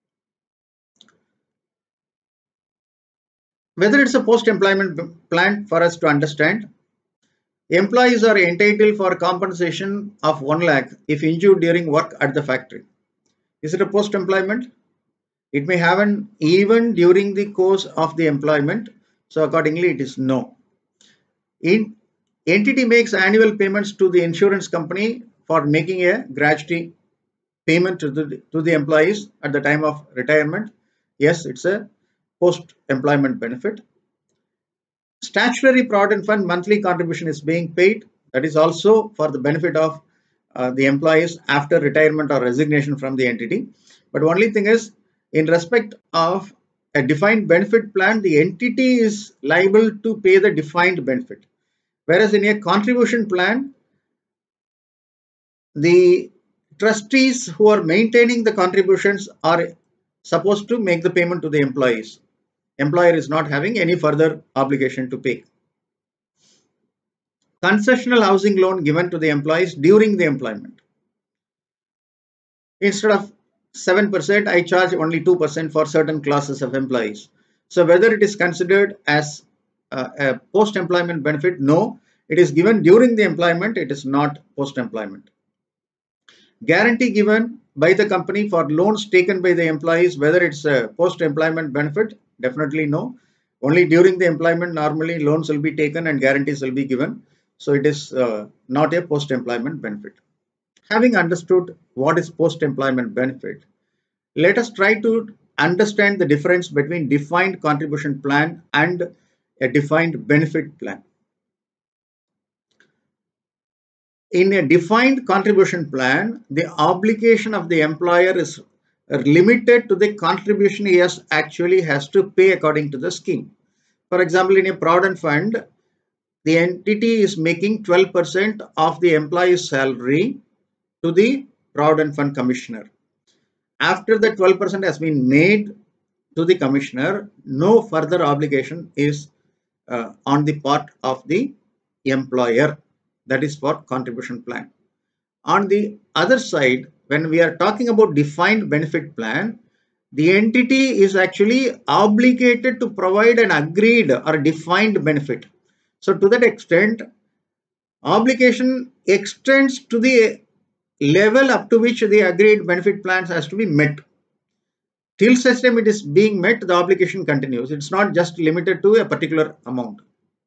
Speaker 1: Whether it's a post-employment plan for us to understand, employees are entitled for compensation of one lakh if injured during work at the factory. Is it a post-employment? It may happen even during the course of the employment. So accordingly, it is no. In, entity makes annual payments to the insurance company for making a gratuity payment to the, to the employees at the time of retirement. Yes, it's a post-employment benefit. Statutory Provident Fund monthly contribution is being paid. That is also for the benefit of uh, the employees after retirement or resignation from the entity. But only thing is, in respect of a defined benefit plan, the entity is liable to pay the defined benefit. Whereas in a contribution plan, the trustees who are maintaining the contributions are supposed to make the payment to the employees. Employer is not having any further obligation to pay. Concessional housing loan given to the employees during the employment. Instead of seven percent, I charge only two percent for certain classes of employees. So whether it is considered as uh, a post-employment benefit, no. It is given during the employment, it is not post-employment. Guarantee given by the company for loans taken by the employees, whether it's a post-employment benefit, definitely no. Only during the employment, normally loans will be taken and guarantees will be given. So it is uh, not a post-employment benefit. Having understood what is post-employment benefit, let us try to understand the difference between defined contribution plan and a defined benefit plan. In a defined contribution plan, the obligation of the employer is limited to the contribution he has actually has to pay according to the scheme. For example, in a provident fund, the entity is making twelve percent of the employee's salary to the provident fund commissioner. After the twelve percent has been made to the commissioner, no further obligation is uh, on the part of the employer. That is for contribution plan. On the other side, when we are talking about defined benefit plan, the entity is actually obligated to provide an agreed or defined benefit. So to that extent, obligation extends to the level up to which the agreed benefit plans has to be met. Till such time it is being met, the obligation continues. It's not just limited to a particular amount.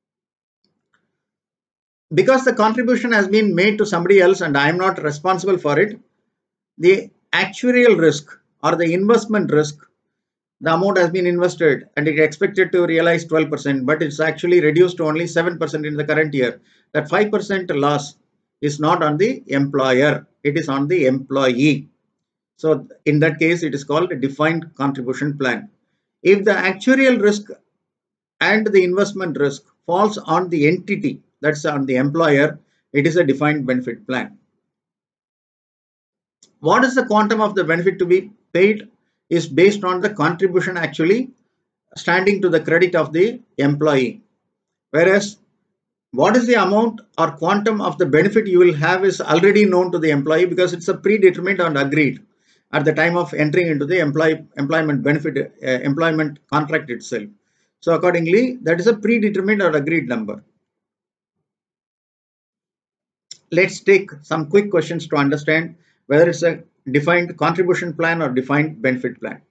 Speaker 1: Because the contribution has been made to somebody else and I am not responsible for it, the actuarial risk or the investment risk, the amount has been invested and it is expected to realize twelve percent, but it's actually reduced to only seven percent in the current year. That five percent loss is not on the employer, it is on the employee. So in that case, it is called a defined contribution plan. If the actuarial risk and the investment risk falls on the entity, that's on the employer, it is a defined benefit plan. What is the quantum of the benefit to be paid is based on the contribution actually standing to the credit of the employee. Whereas what is the amount or quantum of the benefit you will have is already known to the employee because it's a predetermined and agreed at the time of entering into the employee employment benefit uh, employment contract itself. So accordingly, that is a predetermined or agreed number. Let's take some quick questions to understand whether it's a defined contribution plan or defined benefit plan.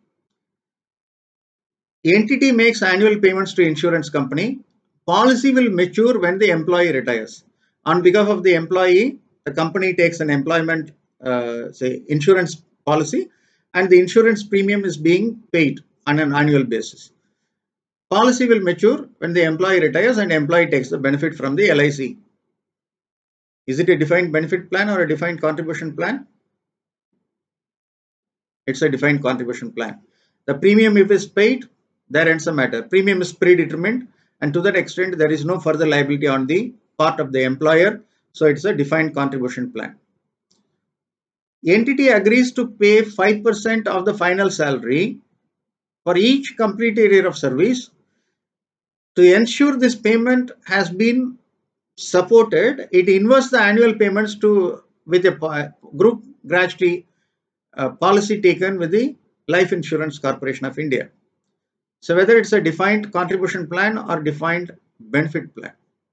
Speaker 1: The entity makes annual payments to insurance company. Policy will mature when the employee retires. On behalf of the employee, the company takes an employment uh, say insurance policy and the insurance premium is being paid on an annual basis. Policy will mature when the employee retires and employee takes the benefit from the L I C. Is it a defined benefit plan or a defined contribution plan? It's a defined contribution plan. The premium, if is paid, there ends the matter. Premium is predetermined and to that extent there is no further liability on the part of the employer. So it's a defined contribution plan. Entity agrees to pay five percent of the final salary for each completed year of service. To ensure this payment has been supported, it invests the annual payments to with a group gratuity uh, policy taken with the Life Insurance Corporation of India. So whether it's a defined contribution plan or defined benefit plan,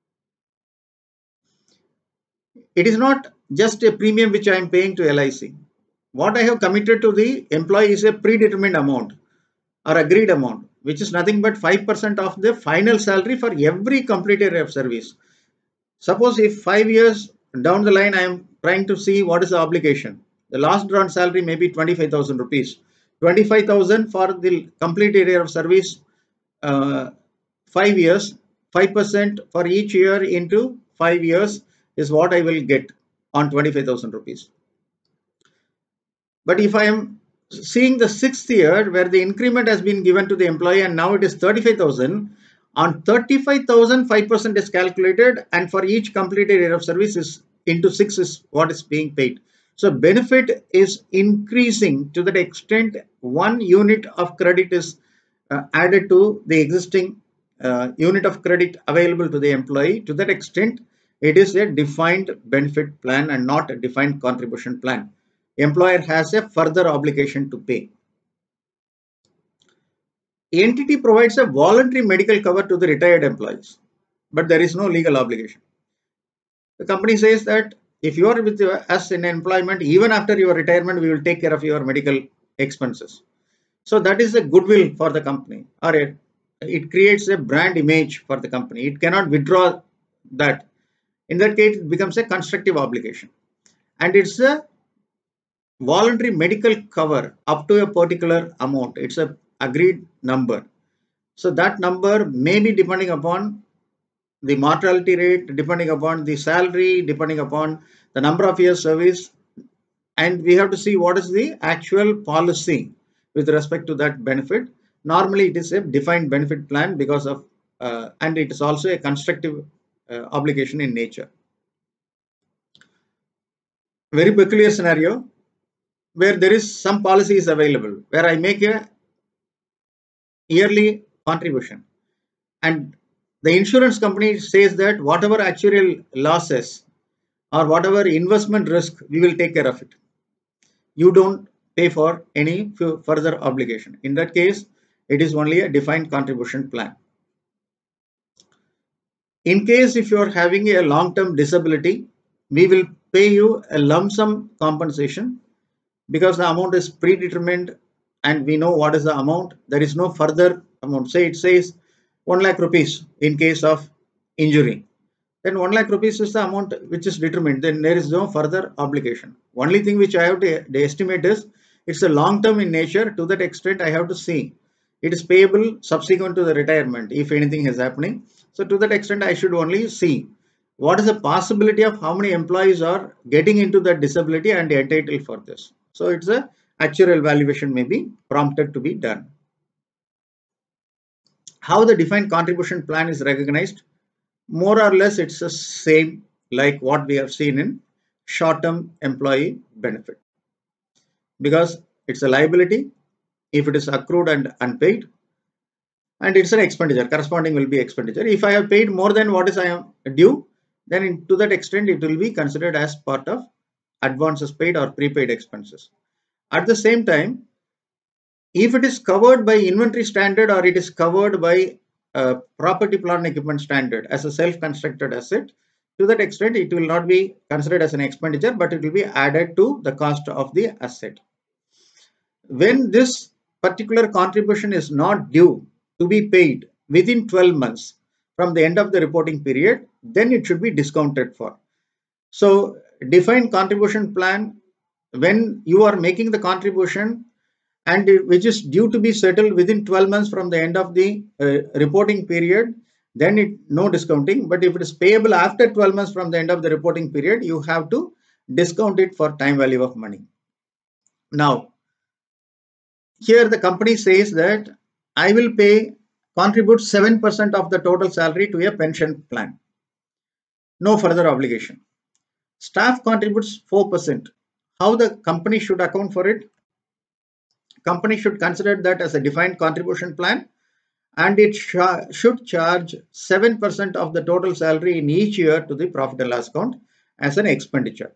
Speaker 1: it is not just a premium which I am paying to L I C. What I have committed to the employee is a predetermined amount or agreed amount, which is nothing but five percent of the final salary for every completed year of service. Suppose if five years down the line, I am trying to see what is the obligation. The last drawn salary may be twenty-five thousand rupees. twenty-five thousand for the completed year of service, uh, five years, five percent for each year into five years is what I will get on twenty-five thousand rupees. But if I am seeing the sixth year where the increment has been given to the employee and now it is thirty-five thousand, On thirty-five thousand, five percent is calculated, and for each completed year of service is into six is what is being paid. So benefit is increasing to that extent one unit of credit is uh, added to the existing uh, unit of credit available to the employee. To that extent, it is a defined benefit plan and not a defined contribution plan. Employer has a further obligation to pay. Entity provides a voluntary medical cover to the retired employees, but there is no legal obligation. The company says that if you are with us in employment, even after your retirement, we will take care of your medical expenses. So that is a goodwill for the company, or it, it creates a brand image for the company. It cannot withdraw that. In that case, it becomes a constructive obligation. And it's a voluntary medical cover up to a particular amount. It's a agreed number. So that number may be depending upon the mortality rate, depending upon the salary, depending upon the number of years service, and we have to see what is the actual policy with respect to that benefit. Normally it is a defined benefit plan because of uh, and it is also a constructive uh, obligation in nature. Very peculiar scenario where there is some policy is available where I make a yearly contribution, and the insurance company says that whatever actuarial losses or whatever investment risk, we will take care of it. You don't pay for any further obligation. In that case, it is only a defined contribution plan. In case if you are having a long-term disability, we will pay you a lump sum compensation because the amount is predetermined and we know what is the amount. There is no further amount. Say it says one lakh rupees in case of injury. Then one lakh rupees is the amount which is determined. Then there is no further obligation. Only thing which I have to estimate is it's a long term in nature. To that extent, I have to see it is payable subsequent to the retirement if anything is happening. So to that extent, I should only see what is the possibility of how many employees are getting into that disability and entitled for this. So it's a actuarial valuation may be prompted to be done. How the defined contribution plan is recognized? More or less it's the same like what we have seen in short-term employee benefit, because it's a liability if it is accrued and unpaid, and it's an expenditure, corresponding will be expenditure. If I have paid more than what is I am due, then in, to that extent it will be considered as part of advances paid or prepaid expenses. At the same time, if it is covered by inventory standard or it is covered by uh, property, plant and equipment standard as a self-constructed asset, to that extent it will not be considered as an expenditure, but it will be added to the cost of the asset. When this particular contribution is not due to be paid within twelve months from the end of the reporting period, then it should be discounted for. So defined contribution plan, when you are making the contribution and which is due to be settled within twelve months from the end of the uh, reporting period, then it no discounting. But if it is payable after twelve months from the end of the reporting period, you have to discount it for time value of money. Now, here the company says that I will pay contribute seven percent of the total salary to a pension plan. No further obligation. Staff contributes four percent. How the company should account for it? Company should consider that as a defined contribution plan, and it sh should charge seven percent of the total salary in each year to the profit and loss account as an expenditure.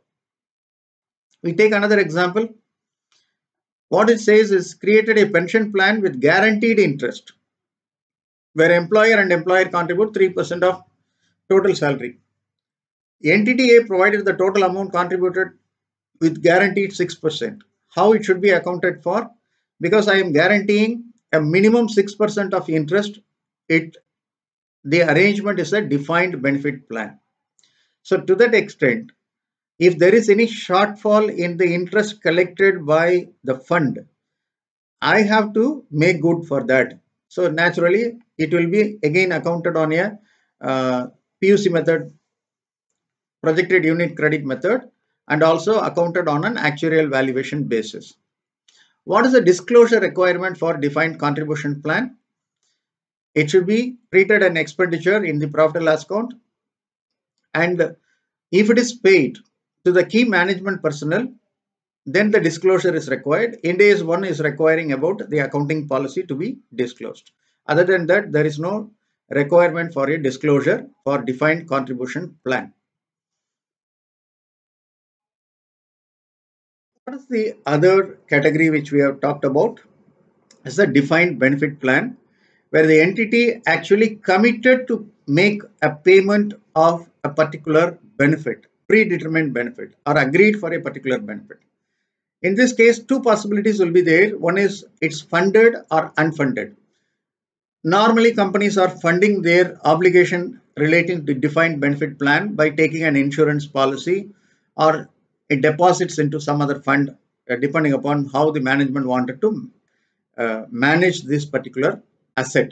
Speaker 1: We take another example. What it says is created a pension plan with guaranteed interest, where employer and employer contribute three percent of total salary. Entity A provided the total amount contributed with guaranteed six percent. How it should be accounted for? Because I am guaranteeing a minimum six percent of interest, it the arrangement is a defined benefit plan. So to that extent, if there is any shortfall in the interest collected by the fund, I have to make good for that. So naturally, it will be again accounted on a uh, P U C method, projected unit credit method, and also accounted on an actuarial valuation basis. What is the disclosure requirement for defined contribution plan? It should be treated an expenditure in the profit and loss account, and if it is paid to the key management personnel, then the disclosure is required. Ind A S one is requiring about the accounting policy to be disclosed. Other than that, there is no requirement for a disclosure for defined contribution plan. What is the other category which we have talked about? Is the defined benefit plan, where the entity actually committed to make a payment of a particular benefit, predetermined benefit, or agreed for a particular benefit. In this case, two possibilities will be there. One is it's funded or unfunded. Normally, companies are funding their obligation relating to defined benefit plan by taking an insurance policy, or it deposits into some other fund, uh, depending upon how the management wanted to uh, manage this particular asset.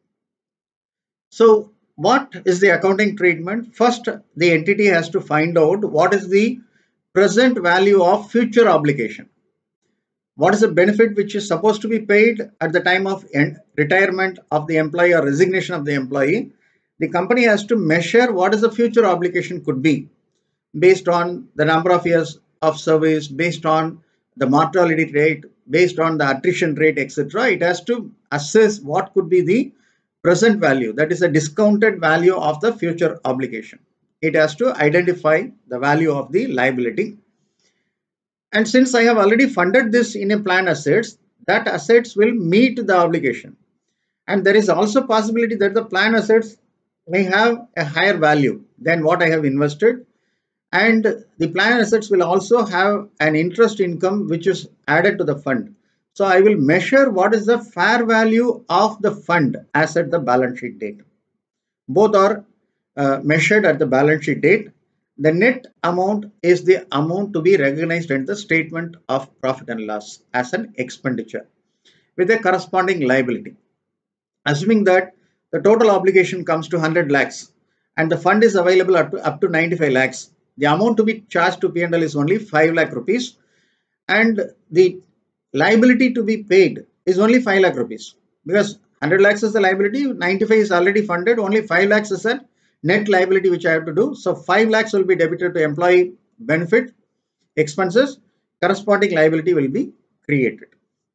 Speaker 1: So what is the accounting treatment? First, the entity has to find out what is the present value of future obligation. What is the benefit which is supposed to be paid at the time of end, retirement of the employee or resignation of the employee? The company has to measure what is the future obligation could be based on the number of years of service, based on the mortality rate, based on the attrition rate, et cetera. It has to assess what could be the present value, that is a discounted value of the future obligation. It has to identify the value of the liability. And since I have already funded this in a plan assets, that assets will meet the obligation. And there is also possibility that the plan assets may have a higher value than what I have invested. And the plan assets will also have an interest income which is added to the fund. So I will measure what is the fair value of the fund as at the balance sheet date. Both are uh, measured at the balance sheet date. The net amount is the amount to be recognized in the statement of profit and loss as an expenditure with a corresponding liability. Assuming that the total obligation comes to one hundred lakhs and the fund is available up to, up to ninety-five lakhs, the amount to be charged to P and L is only five lakh rupees, and the liability to be paid is only five lakh rupees, because one hundred lakhs is the liability, ninety-five is already funded, only five lakhs is a net liability which I have to do. So five lakhs will be debited to employee benefit expenses, corresponding liability will be created.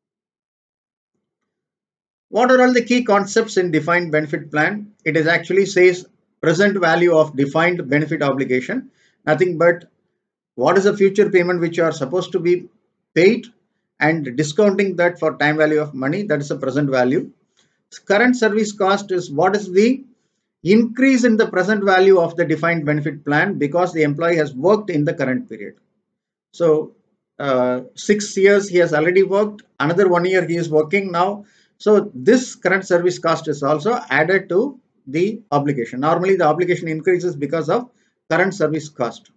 Speaker 1: What are all the key concepts in defined benefit plan? It is actually says present value of defined benefit obligation, nothing but what is the future payment which you are supposed to be paid, and discounting that for time value of money, that is the present value. Current service cost is what is the increase in the present value of the defined benefit plan because the employee has worked in the current period. So uh, six years he has already worked, another one year he is working now. So this current service cost is also added to the obligation. Normally the obligation increases because of current service cost.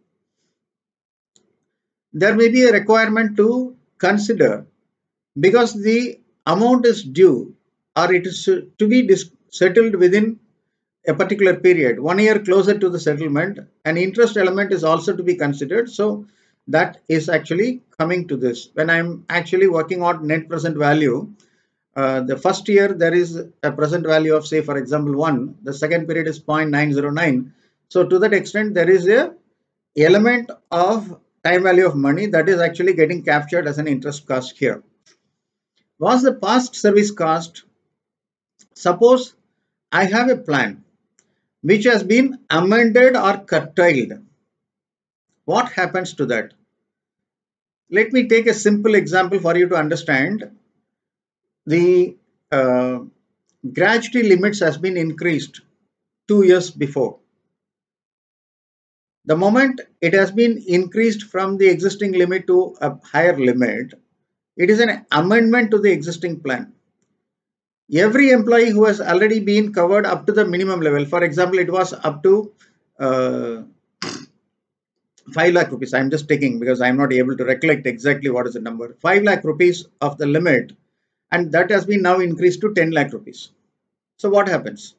Speaker 1: There may be a requirement to consider because the amount is due or it is to be settled within a particular period, one year closer to the settlement, an interest element is also to be considered. So that is actually coming to this. When I'm actually working on net present value, uh, the first year there is a present value of, say for example, one, the second period is zero point nine zero nine. So to that extent there is a element of time value of money that is actually getting captured as an interest cost here. Was the past service cost? Suppose I have a plan which has been amended or curtailed. What happens to that? Let me take a simple example for you to understand. The uh, gratuity limits has been increased two years before. The moment it has been increased from the existing limit to a higher limit, it is an amendment to the existing plan. Every employee who has already been covered up to the minimum level, for example, it was up to uh, five lakh rupees. I'm just taking because I'm not able to recollect exactly what is the number. five lakh rupees of the limit, and that has been now increased to ten lakh rupees. So what happens?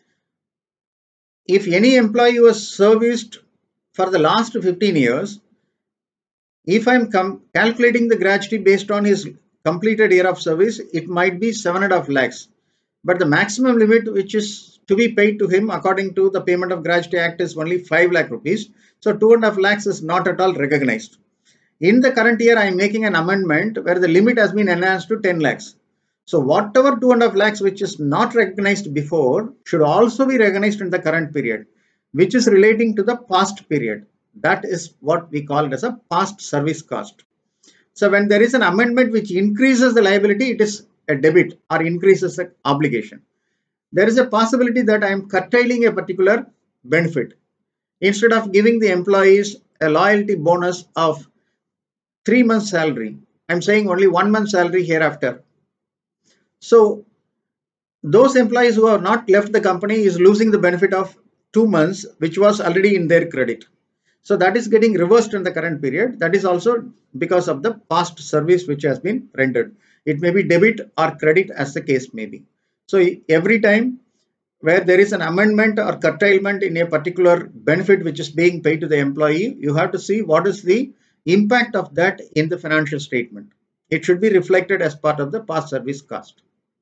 Speaker 1: If any employee was serviced for the last fifteen years, if I'm calculating the gratuity based on his completed year of service, it might be seven and a half lakhs. but the maximum limit which is to be paid to him according to the Payment of Gratuity Act is only five lakh rupees. So two and a half lakhs is not at all recognized. In the current year, I am making an amendment where the limit has been enhanced to ten lakhs. So whatever two and a half lakhs which is not recognized before should also be recognized in the current period, which is relating to the past period. That is what we call it as a past service cost. So when there is an amendment which increases the liability, it is a debit or increases the obligation. There is a possibility that I am curtailing a particular benefit. Instead of giving the employees a loyalty bonus of three months salary, I'm saying only one month salary hereafter. So those employees who have not left the company is losing the benefit of two months, which was already in their credit. So that is getting reversed in the current period. That is also because of the past service which has been rendered. It may be debit or credit as the case may be. So every time where there is an amendment or curtailment in a particular benefit which is being paid to the employee, you have to see what is the impact of that in the financial statement. It should be reflected as part of the past service cost.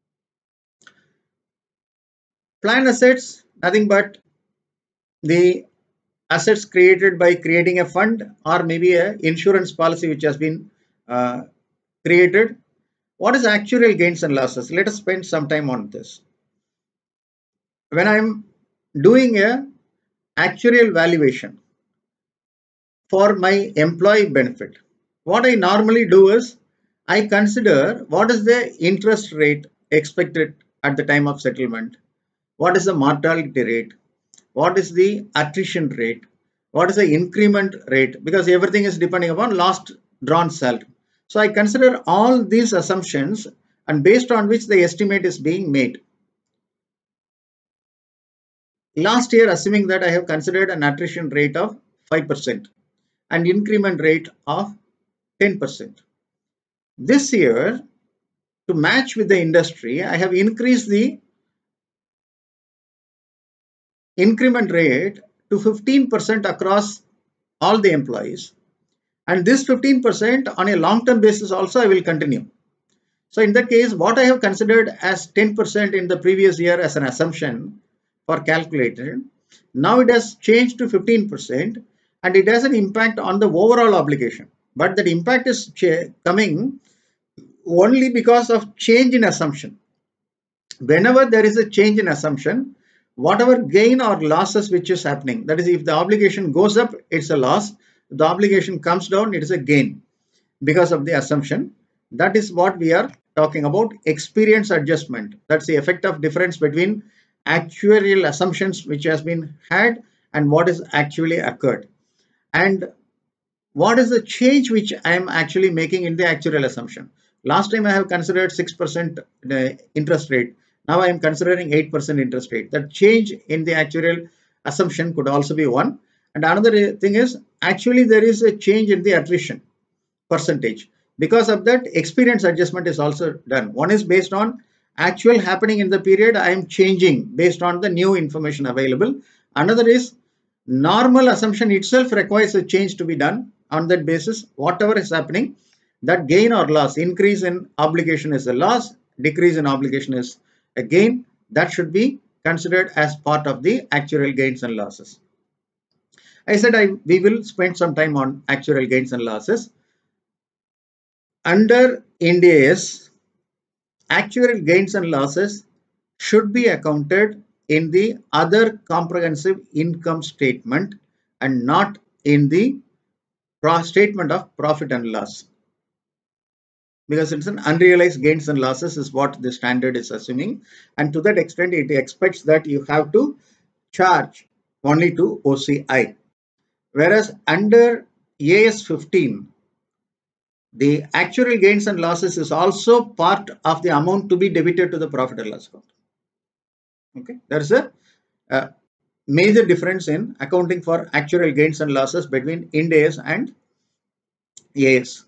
Speaker 1: Plan assets, nothing but the assets created by creating a fund or maybe a insurance policy which has been uh, created. What is actuarial gains and losses? Let us spend some time on this. When I'm doing a actuarial valuation for my employee benefit, what I normally do is I consider what is the interest rate expected at the time of settlement, what is the mortality rate, what is the attrition rate, what is the increment rate, because everything is depending upon last drawn salary. So I consider all these assumptions and based on which the estimate is being made. Last year, assuming that I have considered an attrition rate of five percent and increment rate of ten percent. This year, to match with the industry, I have increased the increment rate to fifteen percent across all the employees. And this fifteen percent on a long-term basis also I will continue. So in that case, what I have considered as ten percent in the previous year as an assumption for calculated, now it has changed to fifteen percent and it has an impact on the overall obligation. But that impact is coming only because of change in assumption. Whenever there is a change in assumption, whatever gain or losses which is happening, that is if the obligation goes up, it's a loss. If the obligation comes down, it is a gain because of the assumption. That is what we are talking about, experience adjustment. That's the effect of difference between actuarial assumptions which has been had and what is actually occurred. And what is the change which I am actually making in the actuarial assumption? Last time I have considered six percent interest rate. Now I am considering eight percent interest rate. That change in the actuarial assumption could also be one. And another thing is actually there is a change in the attrition percentage. Because of that, experience adjustment is also done. One is based on actual happening in the period. I am changing based on the new information available. Another is normal assumption itself requires a change to be done. On that basis, whatever is happening, that gain or loss, increase in obligation is a loss, decrease in obligation is a gain. That should be considered as part of the actuarial gains and losses. I said I, we will spend some time on actuarial gains and losses. Under Ind A S, actuarial gains and losses should be accounted in the other comprehensive income statement and not in the statement of profit and loss, because it's an unrealized gains and losses is what the standard is assuming, and to that extent it expects that you have to charge only to O C I. Whereas under A S fifteen, the actuarial gains and losses is also part of the amount to be debited to the profit and loss account. Okay, there is a, a major difference in accounting for actuarial gains and losses between Ind A S and A S.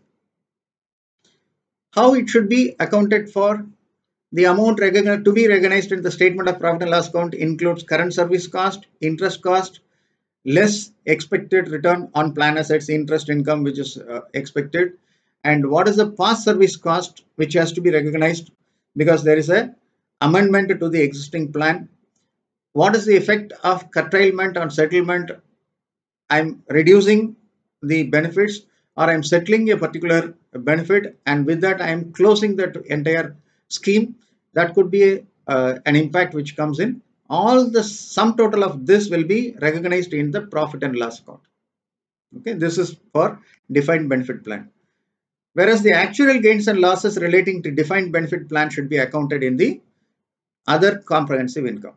Speaker 1: How it should be accounted for? The amount to be recognized in the statement of profit and loss account includes current service cost, interest cost, less expected return on plan assets, interest income which is uh, expected, and what is the past service cost which has to be recognized because there is a amendment to the existing plan. What is the effect of curtailment on settlement? I'm reducing the benefits, or I'm settling a particular benefit, and with that I'm closing that entire scheme. That could be a, uh, an impact which comes in. All the sum total of this will be recognized in the profit and loss account. Okay, this is for defined benefit plan. Whereas the actual gains and losses relating to defined benefit plan should be accounted in the other comprehensive income.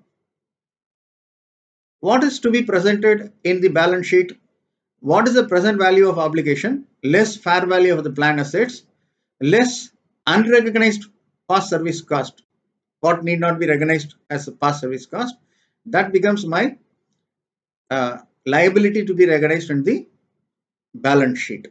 Speaker 1: What is to be presented in the balance sheet? What is the present value of obligation less fair value of the plan assets less unrecognized past service cost? What need not be recognized as a past service cost? That becomes my uh, liability to be recognized in the balance sheet.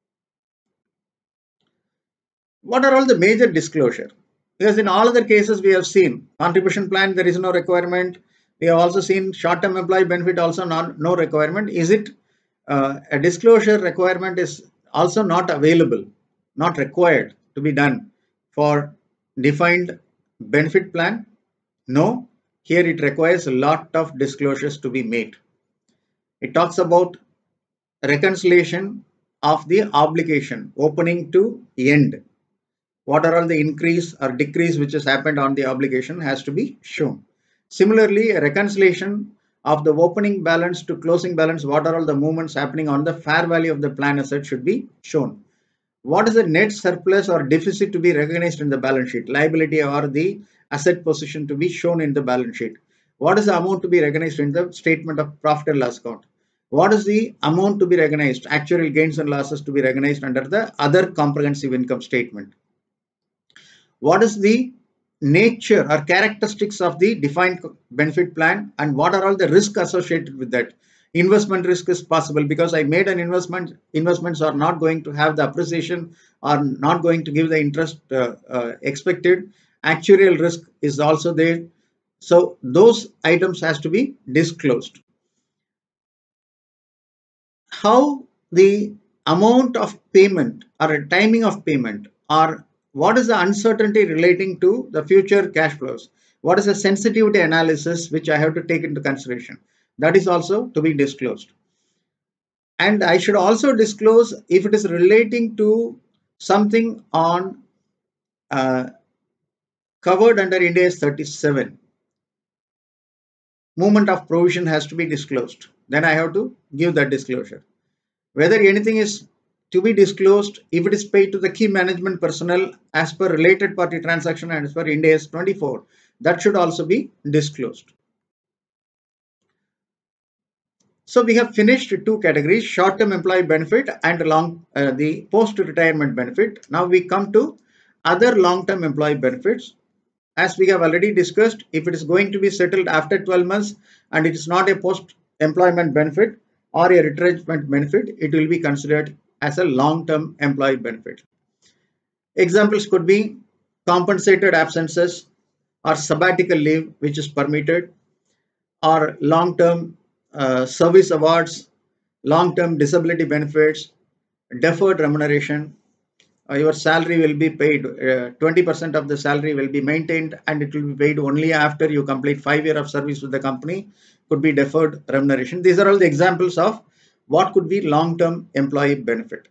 Speaker 1: What are all the major disclosure? Because in all other cases we have seen contribution plan, there is no requirement. We have also seen short-term employee benefit, also non, no requirement. Is it uh, a disclosure requirement is also not available, not required to be done for defined benefit plan? No, here it requires a lot of disclosures to be made. It talks about reconciliation of the obligation opening to end. What are all the increase or decrease which has happened on the obligation has to be shown. Similarly, a reconciliation of the opening balance to closing balance, what are all the movements happening on the fair value of the plan asset should be shown. What is the net surplus or deficit to be recognized in the balance sheet? Liability or the asset position to be shown in the balance sheet. What is the amount to be recognized in the statement of profit and loss account? What is the amount to be recognized, actual gains and losses to be recognized under the other comprehensive income statement? What is the nature or characteristics of the defined benefit plan, and what are all the risks associated with that? Investment risk is possible because I made an investment. Investments are not going to have the appreciation, or not going to give the interest uh, uh, expected. Actuarial risk is also there. So those items has to be disclosed. How the amount of payment or a timing of payment, or what is the uncertainty relating to the future cash flows? What is the sensitivity analysis which I have to take into consideration? That is also to be disclosed. And I should also disclose if it is relating to something on uh, covered under Ind A S thirty-seven. Movement of provision has to be disclosed. Then I have to give that disclosure. Whether anything is to be disclosed, if it is paid to the key management personnel as per related party transaction and as per Ind A S twenty-four, that should also be disclosed. So we have finished two categories: short-term employee benefit and long uh, the post-retirement benefit. Now we come to other long-term employee benefits. As we have already discussed, if it is going to be settled after twelve months and it is not a post-employment benefit or a retrenchment benefit, it will be considered as a long-term employee benefit. Examples could be compensated absences or sabbatical leave which is permitted, or long-term uh, service awards, long-term disability benefits, deferred remuneration. Uh, your salary will be paid, uh, twenty percent of the salary will be maintained, and it will be paid only after you complete five years of service with the company. Could be deferred remuneration. These are all the examples of what could be long-term employee benefit.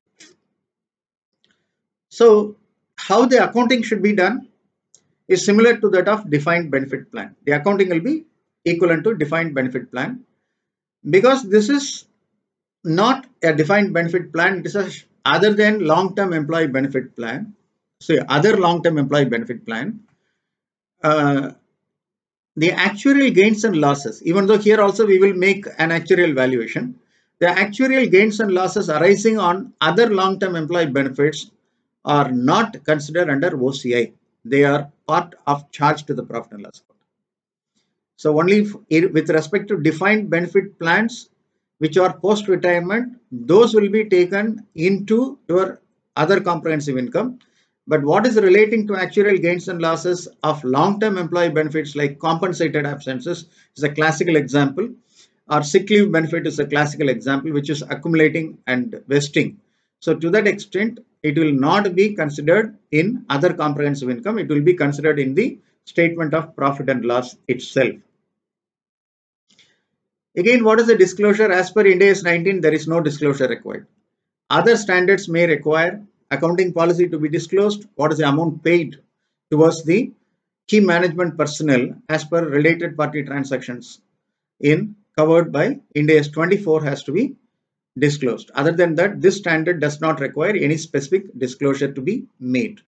Speaker 1: So how the accounting should be done is similar to that of defined benefit plan. The accounting will be equivalent to defined benefit plan, because this is not a defined benefit plan. It is a other than long-term employee benefit plan. So other long-term employee benefit plan. Uh, the actuarial gains and losses, even though here also we will make an actuarial valuation, the actuarial gains and losses arising on other long-term employee benefits are not considered under O C I. They are part of charge to the profit and loss account. So only if, with respect to defined benefit plans which are post-retirement, those will be taken into your other comprehensive income. But what is relating to actuarial gains and losses of long-term employee benefits like compensated absences is a classical example, or sick leave benefit is a classical example, which is accumulating and vesting. So to that extent, it will not be considered in other comprehensive income. It will be considered in the statement of profit and loss itself. Again, what is the disclosure? As per Ind A S nineteen, there is no disclosure required. Other standards may require accounting policy to be disclosed. What is the amount paid towards the key management personnel as per related party transactions in covered by Ind A S twenty-four has to be disclosed. Other than that, this standard does not require any specific disclosure to be made.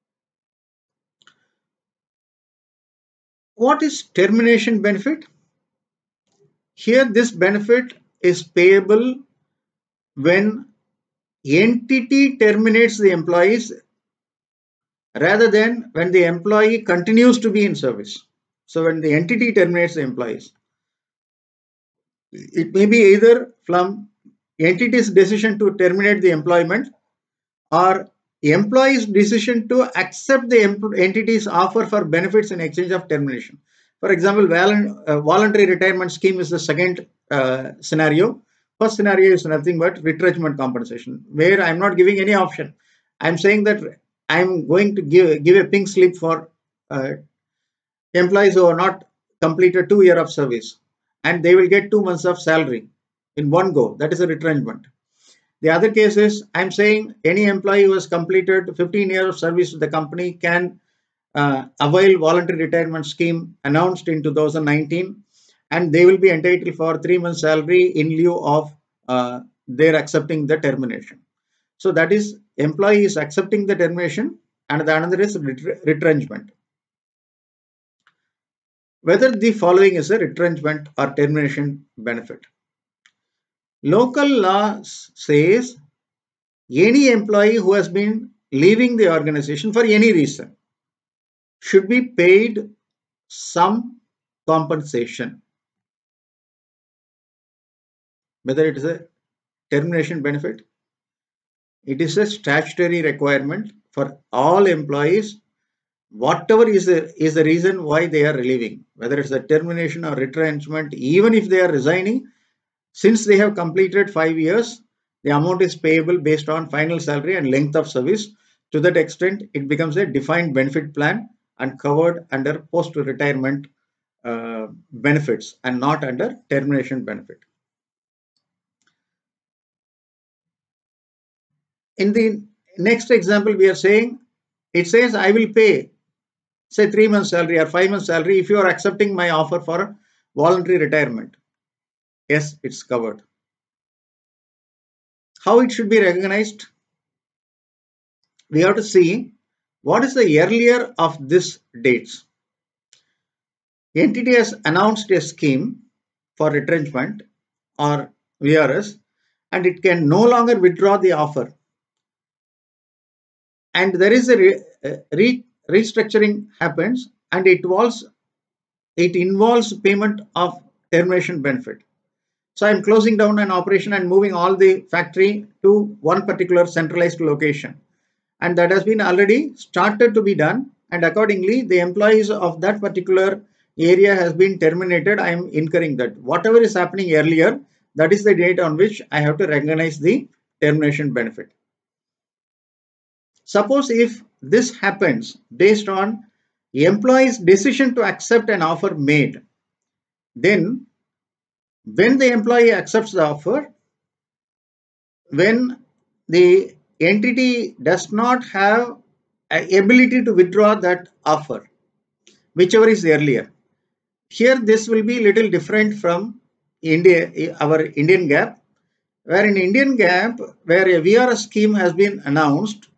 Speaker 1: What is termination benefit? Here, this benefit is payable when entity terminates the employees rather than when the employee continues to be in service. So when the entity terminates the employees, it may be either from entity's decision to terminate the employment or employee's decision to accept the entity's offer for benefits in exchange of termination. For example, uh, voluntary retirement scheme is the second uh, scenario. First scenario is nothing but retrenchment compensation, where I'm not giving any option. I'm saying that I'm going to give, give a pink slip for uh, employees who are not completed two years of service, and they will get two months of salary in one go. That is a retrenchment. The other case is I'm saying any employee who has completed fifteen years of service to the company can uh, avail voluntary retirement scheme announced in two thousand nineteen, and they will be entitled for three months salary in lieu of uh, their accepting the termination. So that is employee is accepting the termination, and the another is retrenchment. Whether the following is a retrenchment or termination benefit. Local law says any employee who has been leaving the organization for any reason should be paid some compensation. Whether it is a termination benefit, it is a statutory requirement for all employees, whatever is the, is the reason why they are leaving, whether it's a termination or retrenchment, even if they are resigning, since they have completed five years, the amount is payable based on final salary and length of service. To that extent, it becomes a defined benefit plan and covered under post-retirement uh, benefits and not under termination benefit. In the next example, we are saying, it says I will pay, say, three months salary or five months salary if you are accepting my offer for voluntary retirement. Yes, it's covered. How it should be recognized? We have to see what is the earlier of these dates. Entity has announced a scheme for retrenchment or V R S, and it can no longer withdraw the offer. And there is a re, re, restructuring happens, and it was it involves payment of termination benefit. So I'm closing down an operation and moving all the factory to one particular centralized location, and that has been already started to be done, and accordingly the employees of that particular area has been terminated. I am incurring that. Whatever is happening earlier, that is the date on which I have to recognize the termination benefit. Suppose if this happens based on employee's decision to accept an offer made, then when the employee accepts the offer, when the entity does not have a ability to withdraw that offer, whichever is earlier. Here this will be little different from India, our Indian GAAP, where in Indian GAAP, where a V R S scheme has been announced,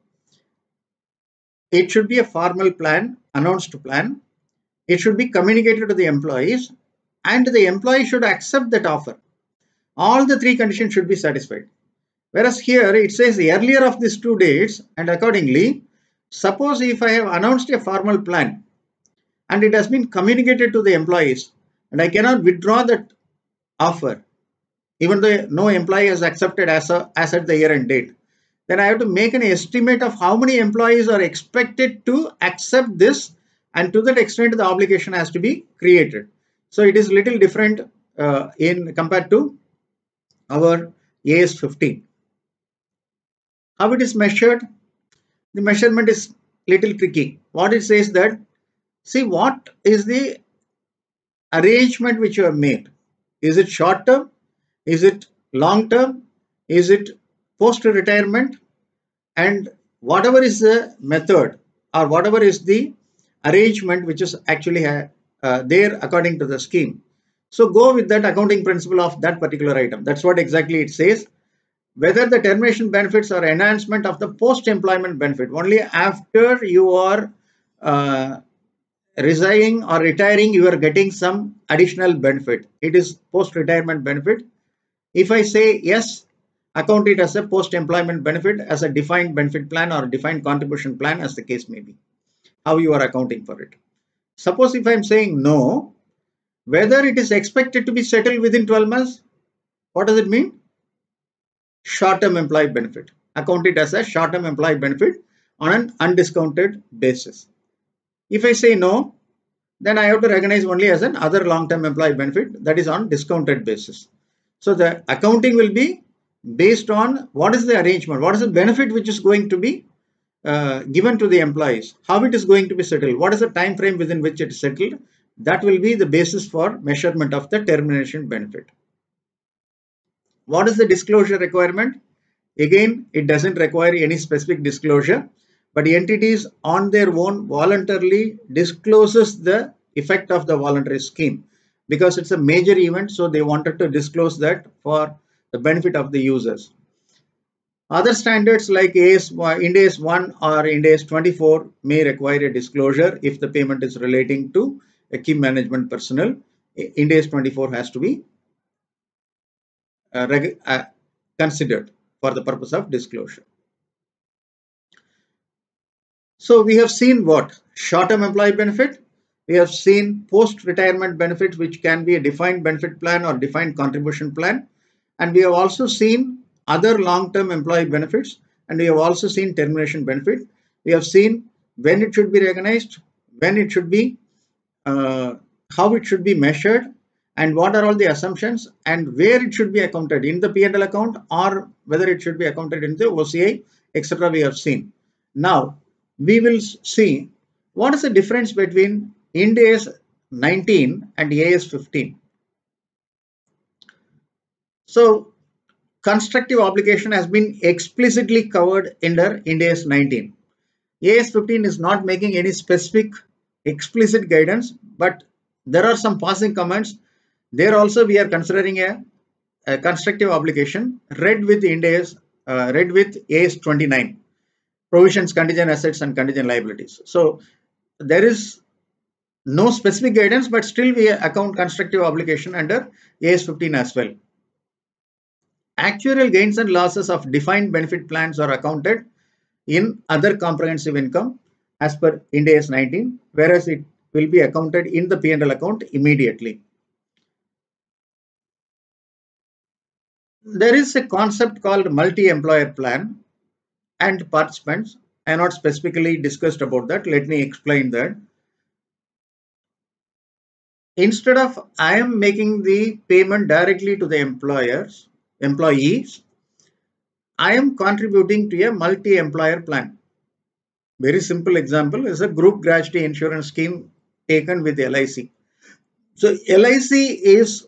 Speaker 1: it should be a formal plan, announced plan. It should be communicated to the employees, and the employee should accept that offer. All the three conditions should be satisfied. Whereas here it says earlier of these two dates, and accordingly, suppose if I have announced a formal plan and it has been communicated to the employees and I cannot withdraw that offer, even though no employee has accepted as, a, as at the year end date, then I have to make an estimate of how many employees are expected to accept this, and to that extent the obligation has to be created. So it is little different uh, in compared to our A S fifteen. How it is measured? The measurement is little tricky. What it says that See, what is the arrangement which you have made? Is it short term? Is it long term? Is it post retirement? And whatever is the method or whatever is the arrangement which is actually uh, uh, there according to the scheme. So go with that accounting principle of that particular item. That's what exactly it says. Whether the termination benefits or enhancement of the post-employment benefit, only after you are uh, resigning or retiring, you are getting some additional benefit. It is post-retirement benefit. If I say yes, account it as a post-employment benefit, as a defined benefit plan or defined contribution plan, as the case may be, how you are accounting for it. Suppose if I am saying no, whether it is expected to be settled within twelve months, what does it mean? Short-term employee benefit. Account it as a short-term employee benefit on an undiscounted basis. If I say no, then I have to recognize only as an other long-term employee benefit, that is on discounted basis. So the accounting will be based on what is the arrangement, what is the benefit which is going to be uh, given to the employees, how it is going to be settled, what is the time frame within which it is settled. That will be the basis for measurement of the termination benefit. What is the disclosure requirement? Again, it doesn't require any specific disclosure, but entities on their own voluntarily discloses the effect of the voluntary scheme because it's a major event, so they wanted to disclose that for the benefit of the users. Other standards like A S, Ind A S one or Ind A S twenty-four may require a disclosure if the payment is relating to a key management personnel. Ind A S twenty-four has to be uh, uh, considered for the purpose of disclosure. So we have seen what? Short-term employee benefit. We have seen post-retirement benefit, which can be a defined benefit plan or defined contribution plan. And we have also seen other long-term employee benefits. And we have also seen termination benefit. We have seen when it should be recognized, when it should be, uh, how it should be measured, and what are all the assumptions, and where it should be accounted in the P and L account or whether it should be accounted in the O C I, et cetera. We have seen. Now, we will see what is the difference between Ind A S nineteen and A S fifteen. So, constructive obligation has been explicitly covered under Ind A S nineteen. A S fifteen is not making any specific explicit guidance, but there are some passing comments. There also we are considering a, a constructive obligation read with Ind A S, uh, read with A S twenty-nine. Provisions, contingent assets and contingent liabilities. So there is no specific guidance, but still we account constructive obligation under A S fifteen as well. Actuarial gains and losses of defined benefit plans are accounted in other comprehensive income as per Ind A S nineteen, whereas it will be accounted in the P and L account immediately. There is a concept called multi-employer plan and participants. I have not specifically discussed about that. Let me explain that. Instead of I am making the payment directly to the employers, employees, I am contributing to a multi-employer plan. Very simple example is a group gratuity insurance scheme taken with L I C. So L I C is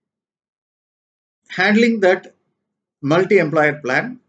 Speaker 1: handling that multi-employer plan.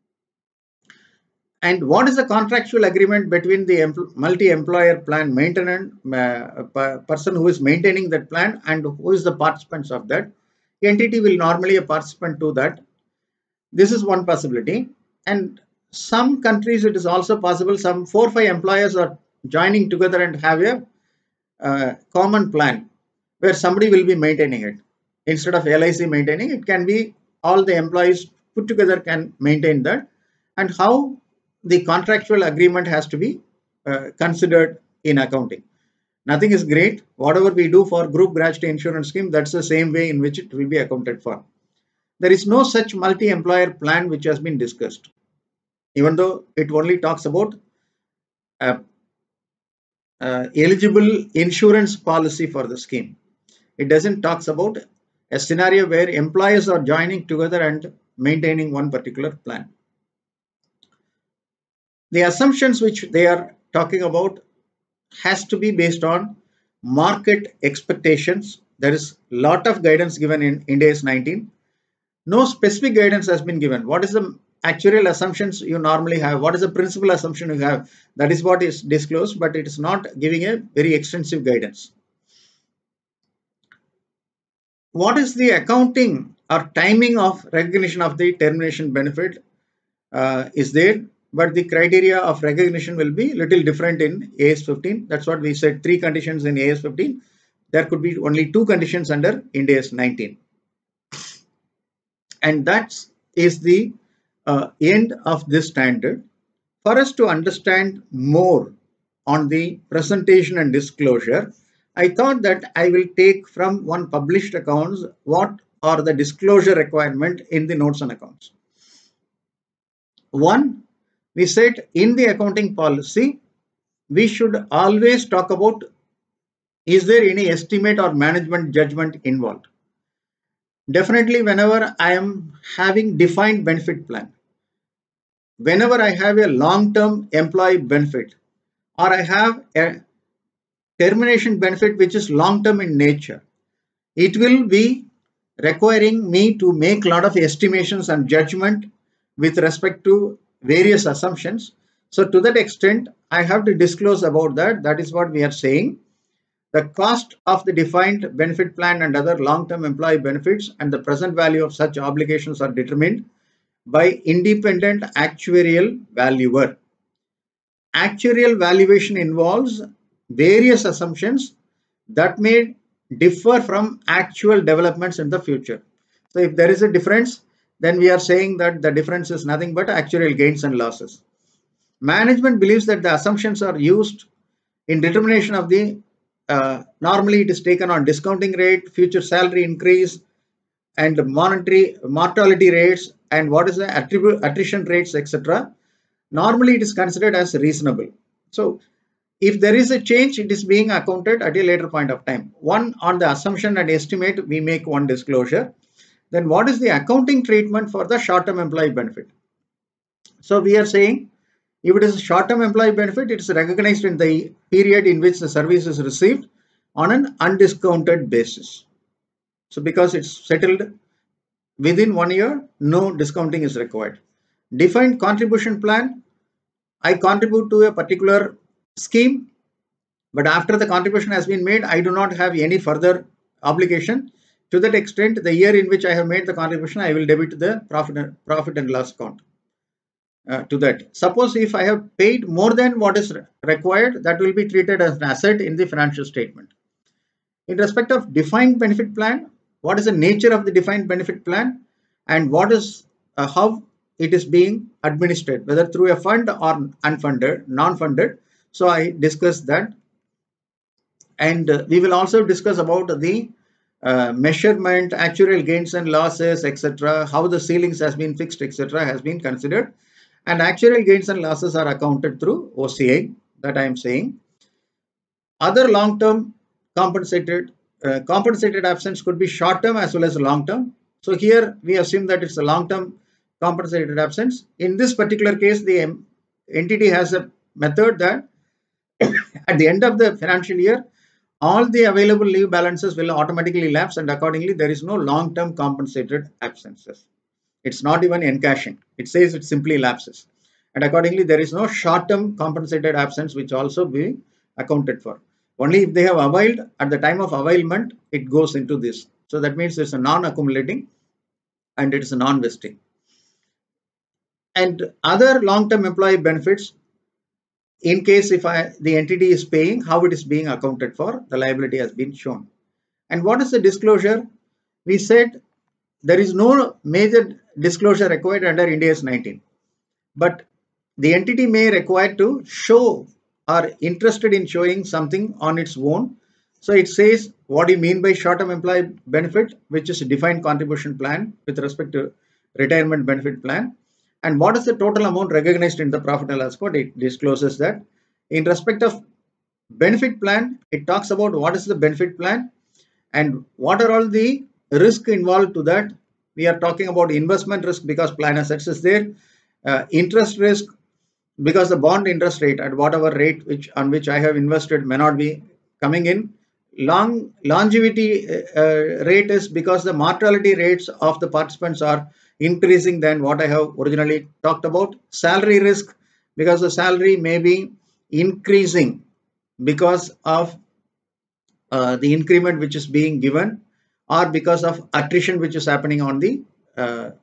Speaker 1: And what is the contractual agreement between the multi-employer plan maintenance uh, person who is maintaining that plan and who is the participants of that? Entity will normally a participant to that. This is one possibility. And some countries it is also possible some four or five employers are joining together and have a uh, common plan where somebody will be maintaining it. Instead of L I C maintaining, it can be all the employees put together can maintain that. And how the contractual agreement has to be uh, considered in accounting. Nothing is great. Whatever we do for group gratuity insurance scheme, that's the same way in which it will be accounted for. There is no such multi-employer plan which has been discussed, even though it only talks about uh, uh, eligible insurance policy for the scheme. It doesn't talk about a scenario where employers are joining together and maintaining one particular plan. The assumptions which they are talking about has to be based on market expectations. There is a lot of guidance given in Ind AS nineteen. No specific guidance has been given. What is the actuarial assumptions you normally have? What is the principal assumption you have? That is what is disclosed, but it is not giving a very extensive guidance. What is the accounting or timing of recognition of the termination benefit uh, is there, but the criteria of recognition will be little different in A S fifteen. That's what we said, three conditions in A S fifteen. There could be only two conditions under Ind AS nineteen. And that is the uh, end of this standard. For us to understand more on the presentation and disclosure, I thought that I will take from one published accounts what are the disclosure requirement in the notes and accounts. One, we said in the accounting policy, we should always talk about is there any estimate or management judgment involved. Definitely whenever I am having defined benefit plan, whenever I have a long-term employee benefit, or I have a termination benefit which is long-term in nature, it will be requiring me to make a lot of estimations and judgment with respect to various assumptions. So to that extent, I have to disclose about that. That is what we are saying. The cost of the defined benefit plan and other long-term employee benefits and the present value of such obligations are determined by independent actuarial valuer. Actuarial valuation involves various assumptions that may differ from actual developments in the future. So if there is a difference, then we are saying that the difference is nothing but actuarial gains and losses. Management believes that the assumptions are used in determination of the, uh, normally it is taken on discounting rate, future salary increase, and monetary mortality rates, and what is the attribute attrition rates, et cetera. Normally it is considered as reasonable. So if there is a change, it is being accounted at a later point of time. One, on the assumption and estimate, we make one disclosure. Then what is the accounting treatment for the short-term employee benefit? So we are saying if it is a short-term employee benefit, it is recognized in the period in which the service is received on an undiscounted basis. So because it's settled within one year, no discounting is required. Defined contribution plan, I contribute to a particular scheme, but after the contribution has been made, I do not have any further obligation. To that extent, the year in which I have made the contribution, I will debit the profit and, profit and loss account uh, to that. Suppose if I have paid more than what is required, that will be treated as an asset in the financial statement. In respect of defined benefit plan, what is the nature of the defined benefit plan and what is uh, how it is being administered, whether through a fund or unfunded, non-funded. So I discussed that. And uh, we will also discuss about the uh, measurement, actuarial gains and losses, et cetera, how the ceilings has been fixed, et cetera, has been considered. And actuarial gains and losses are accounted through O C I, that I am saying. Other long-term compensated uh, compensated absence could be short-term as well as long-term. So here we assume that it's a long-term compensated absence. In this particular case, the entity has a method that at the end of the financial year, all the available leave balances will automatically lapse, and accordingly there is no long-term compensated absences. It's not even encashing. It says it simply lapses. And accordingly there is no short-term compensated absence which also be accounted for. Only if they have availed at the time of availment, it goes into this. So that means it's a non-accumulating and it's a non-vesting. And other long-term employee benefits, in case if I, the entity is paying, how it is being accounted for, the liability has been shown. And what is the disclosure? We said there is no major disclosure required under Ind AS nineteen, but the entity may require to show or interested in showing something on its own. So it says what do you mean by short-term employee benefit, which is a defined contribution plan with respect to retirement benefit plan. And what is the total amount recognized in the profit and loss account? It discloses that. In respect of benefit plan, it talks about what is the benefit plan and what are all the risk involved to that. We are talking about investment risk because plan assets is there, uh, interest risk, because the bond interest rate at whatever rate which on which I have invested may not be coming in. Long longevity uh, rate is because the mortality rates of the participants are increasing than what I have originally talked about. Salary risk, because the salary may be increasing because of uh, the increment which is being given, or because of attrition which is happening on the uh,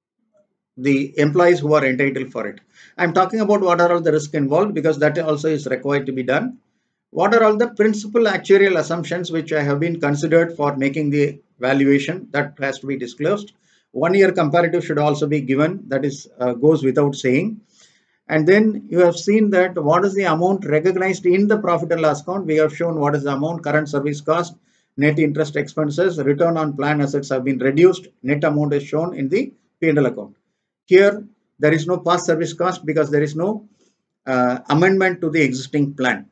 Speaker 1: the employees who are entitled for it. I'm talking about what are all the risks involved, because that also is required to be done. What are all the principal actuarial assumptions which I have been considered for making the valuation, that has to be disclosed. One year comparative should also be given, that is uh, goes without saying. And then you have seen that what is the amount recognized in the profit and loss account. We have shown what is the amount, current service cost, net interest expenses, return on plan assets have been reduced, net amount is shown in the P and L account. Here there is no past service cost because there is no uh, amendment to the existing plan.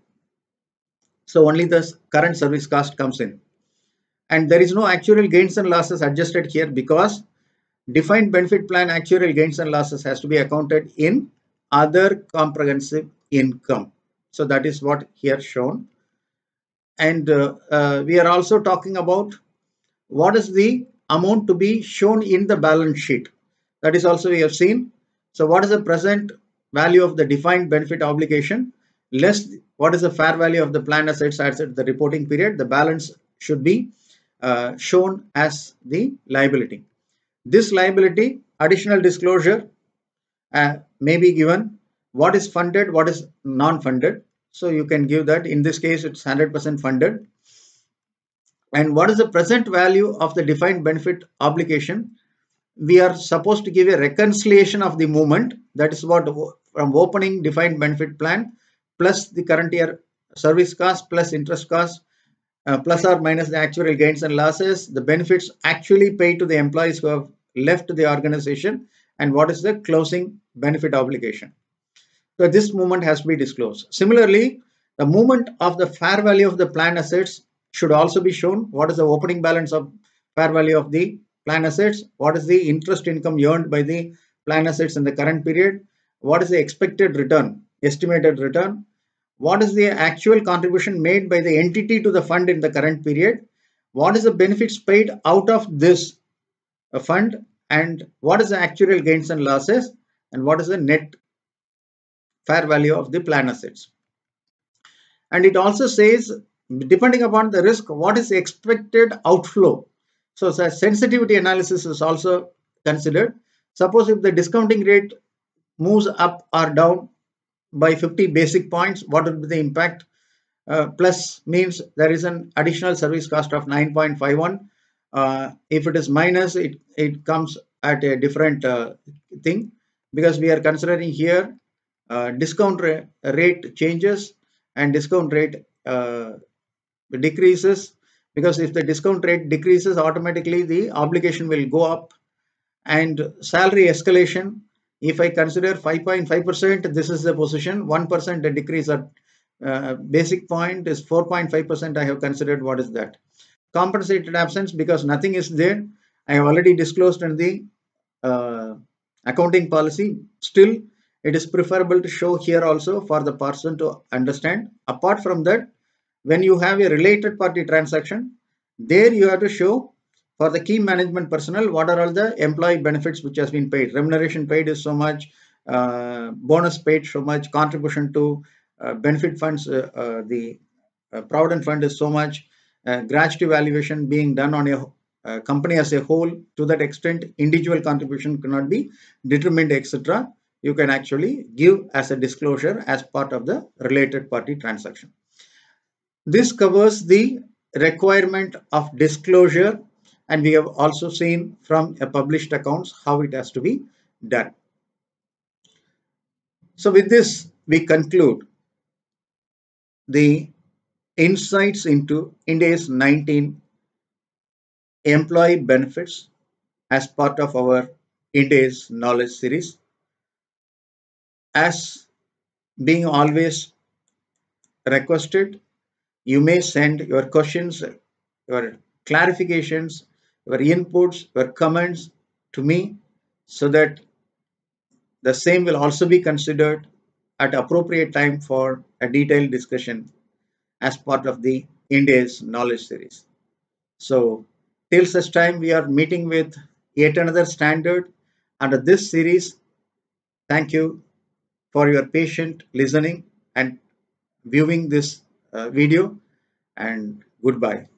Speaker 1: So only the current service cost comes in. And there is no actuarial gains and losses adjusted here because defined benefit plan actuarial gains and losses has to be accounted in other comprehensive income. So that is what here shown. And uh, uh, we are also talking about what is the amount to be shown in the balance sheet. That is also we have seen. So what is the present value of the defined benefit obligation less what is the fair value of the plan assets at the reporting period? The balance should be uh, shown as the liability. This liability, additional disclosure uh, may be given. What is funded, what is non-funded. So you can give that. In this case, it's one hundred percent funded. And what is the present value of the defined benefit obligation? We are supposed to give a reconciliation of the movement. That is what from opening defined benefit plan plus the current year service cost plus interest cost uh, plus or minus the actual gains and losses, the benefits actually paid to the employees who have left the organization, and what is the closing benefit obligation. So this movement has to be disclosed. Similarly, the movement of the fair value of the plan assets should also be shown. What is the opening balance of fair value of the plan assets? What is the interest income earned by the plan assets in the current period? What is the expected return, estimated return? What is the actual contribution made by the entity to the fund in the current period? What is the benefits paid out of this fund? And what is the actual gains and losses? And what is the net fair value of the plan assets? And it also says, depending upon the risk, what is the expected outflow? So, so sensitivity analysis is also considered. Suppose if the discounting rate moves up or down by fifty basic points, what will be the impact? Uh, plus means there is an additional service cost of nine point five one. Uh, if it is minus, it, it comes at a different uh, thing, because we are considering here uh, discount ra rate changes and discount rate uh, decreases, because if the discount rate decreases, automatically the obligation will go up. And salary escalation, if I consider five point five percent, this is the position, one percent decrease at uh, basic point is four point five percent. I have considered what is that. Compensated absence, because nothing is there. I have already disclosed in the uh, accounting policy. Still, it is preferable to show here also for the person to understand. Apart from that, when you have a related party transaction, there you have to show for the key management personnel what are all the employee benefits which has been paid. Remuneration paid is so much, uh, bonus paid so much, contribution to uh, benefit funds, uh, uh, the uh, provident fund is so much, uh, gratuity valuation being done on a uh, company as a whole. To that extent, individual contribution cannot be determined, et cetera. You can actually give as a disclosure as part of the related party transaction. This covers the requirement of disclosure, and we have also seen from a published accounts how it has to be done. So with this, we conclude the insights into Ind AS nineteen employee benefits as part of our Ind AS knowledge series. As being always requested, you may send your questions, your clarifications, your inputs, your comments to me, so that the same will also be considered at appropriate time for a detailed discussion as part of the Ind A S knowledge series. So, till such time, we are meeting with yet another standard under this series. Thank you for your patient listening and viewing this uh, video, and goodbye.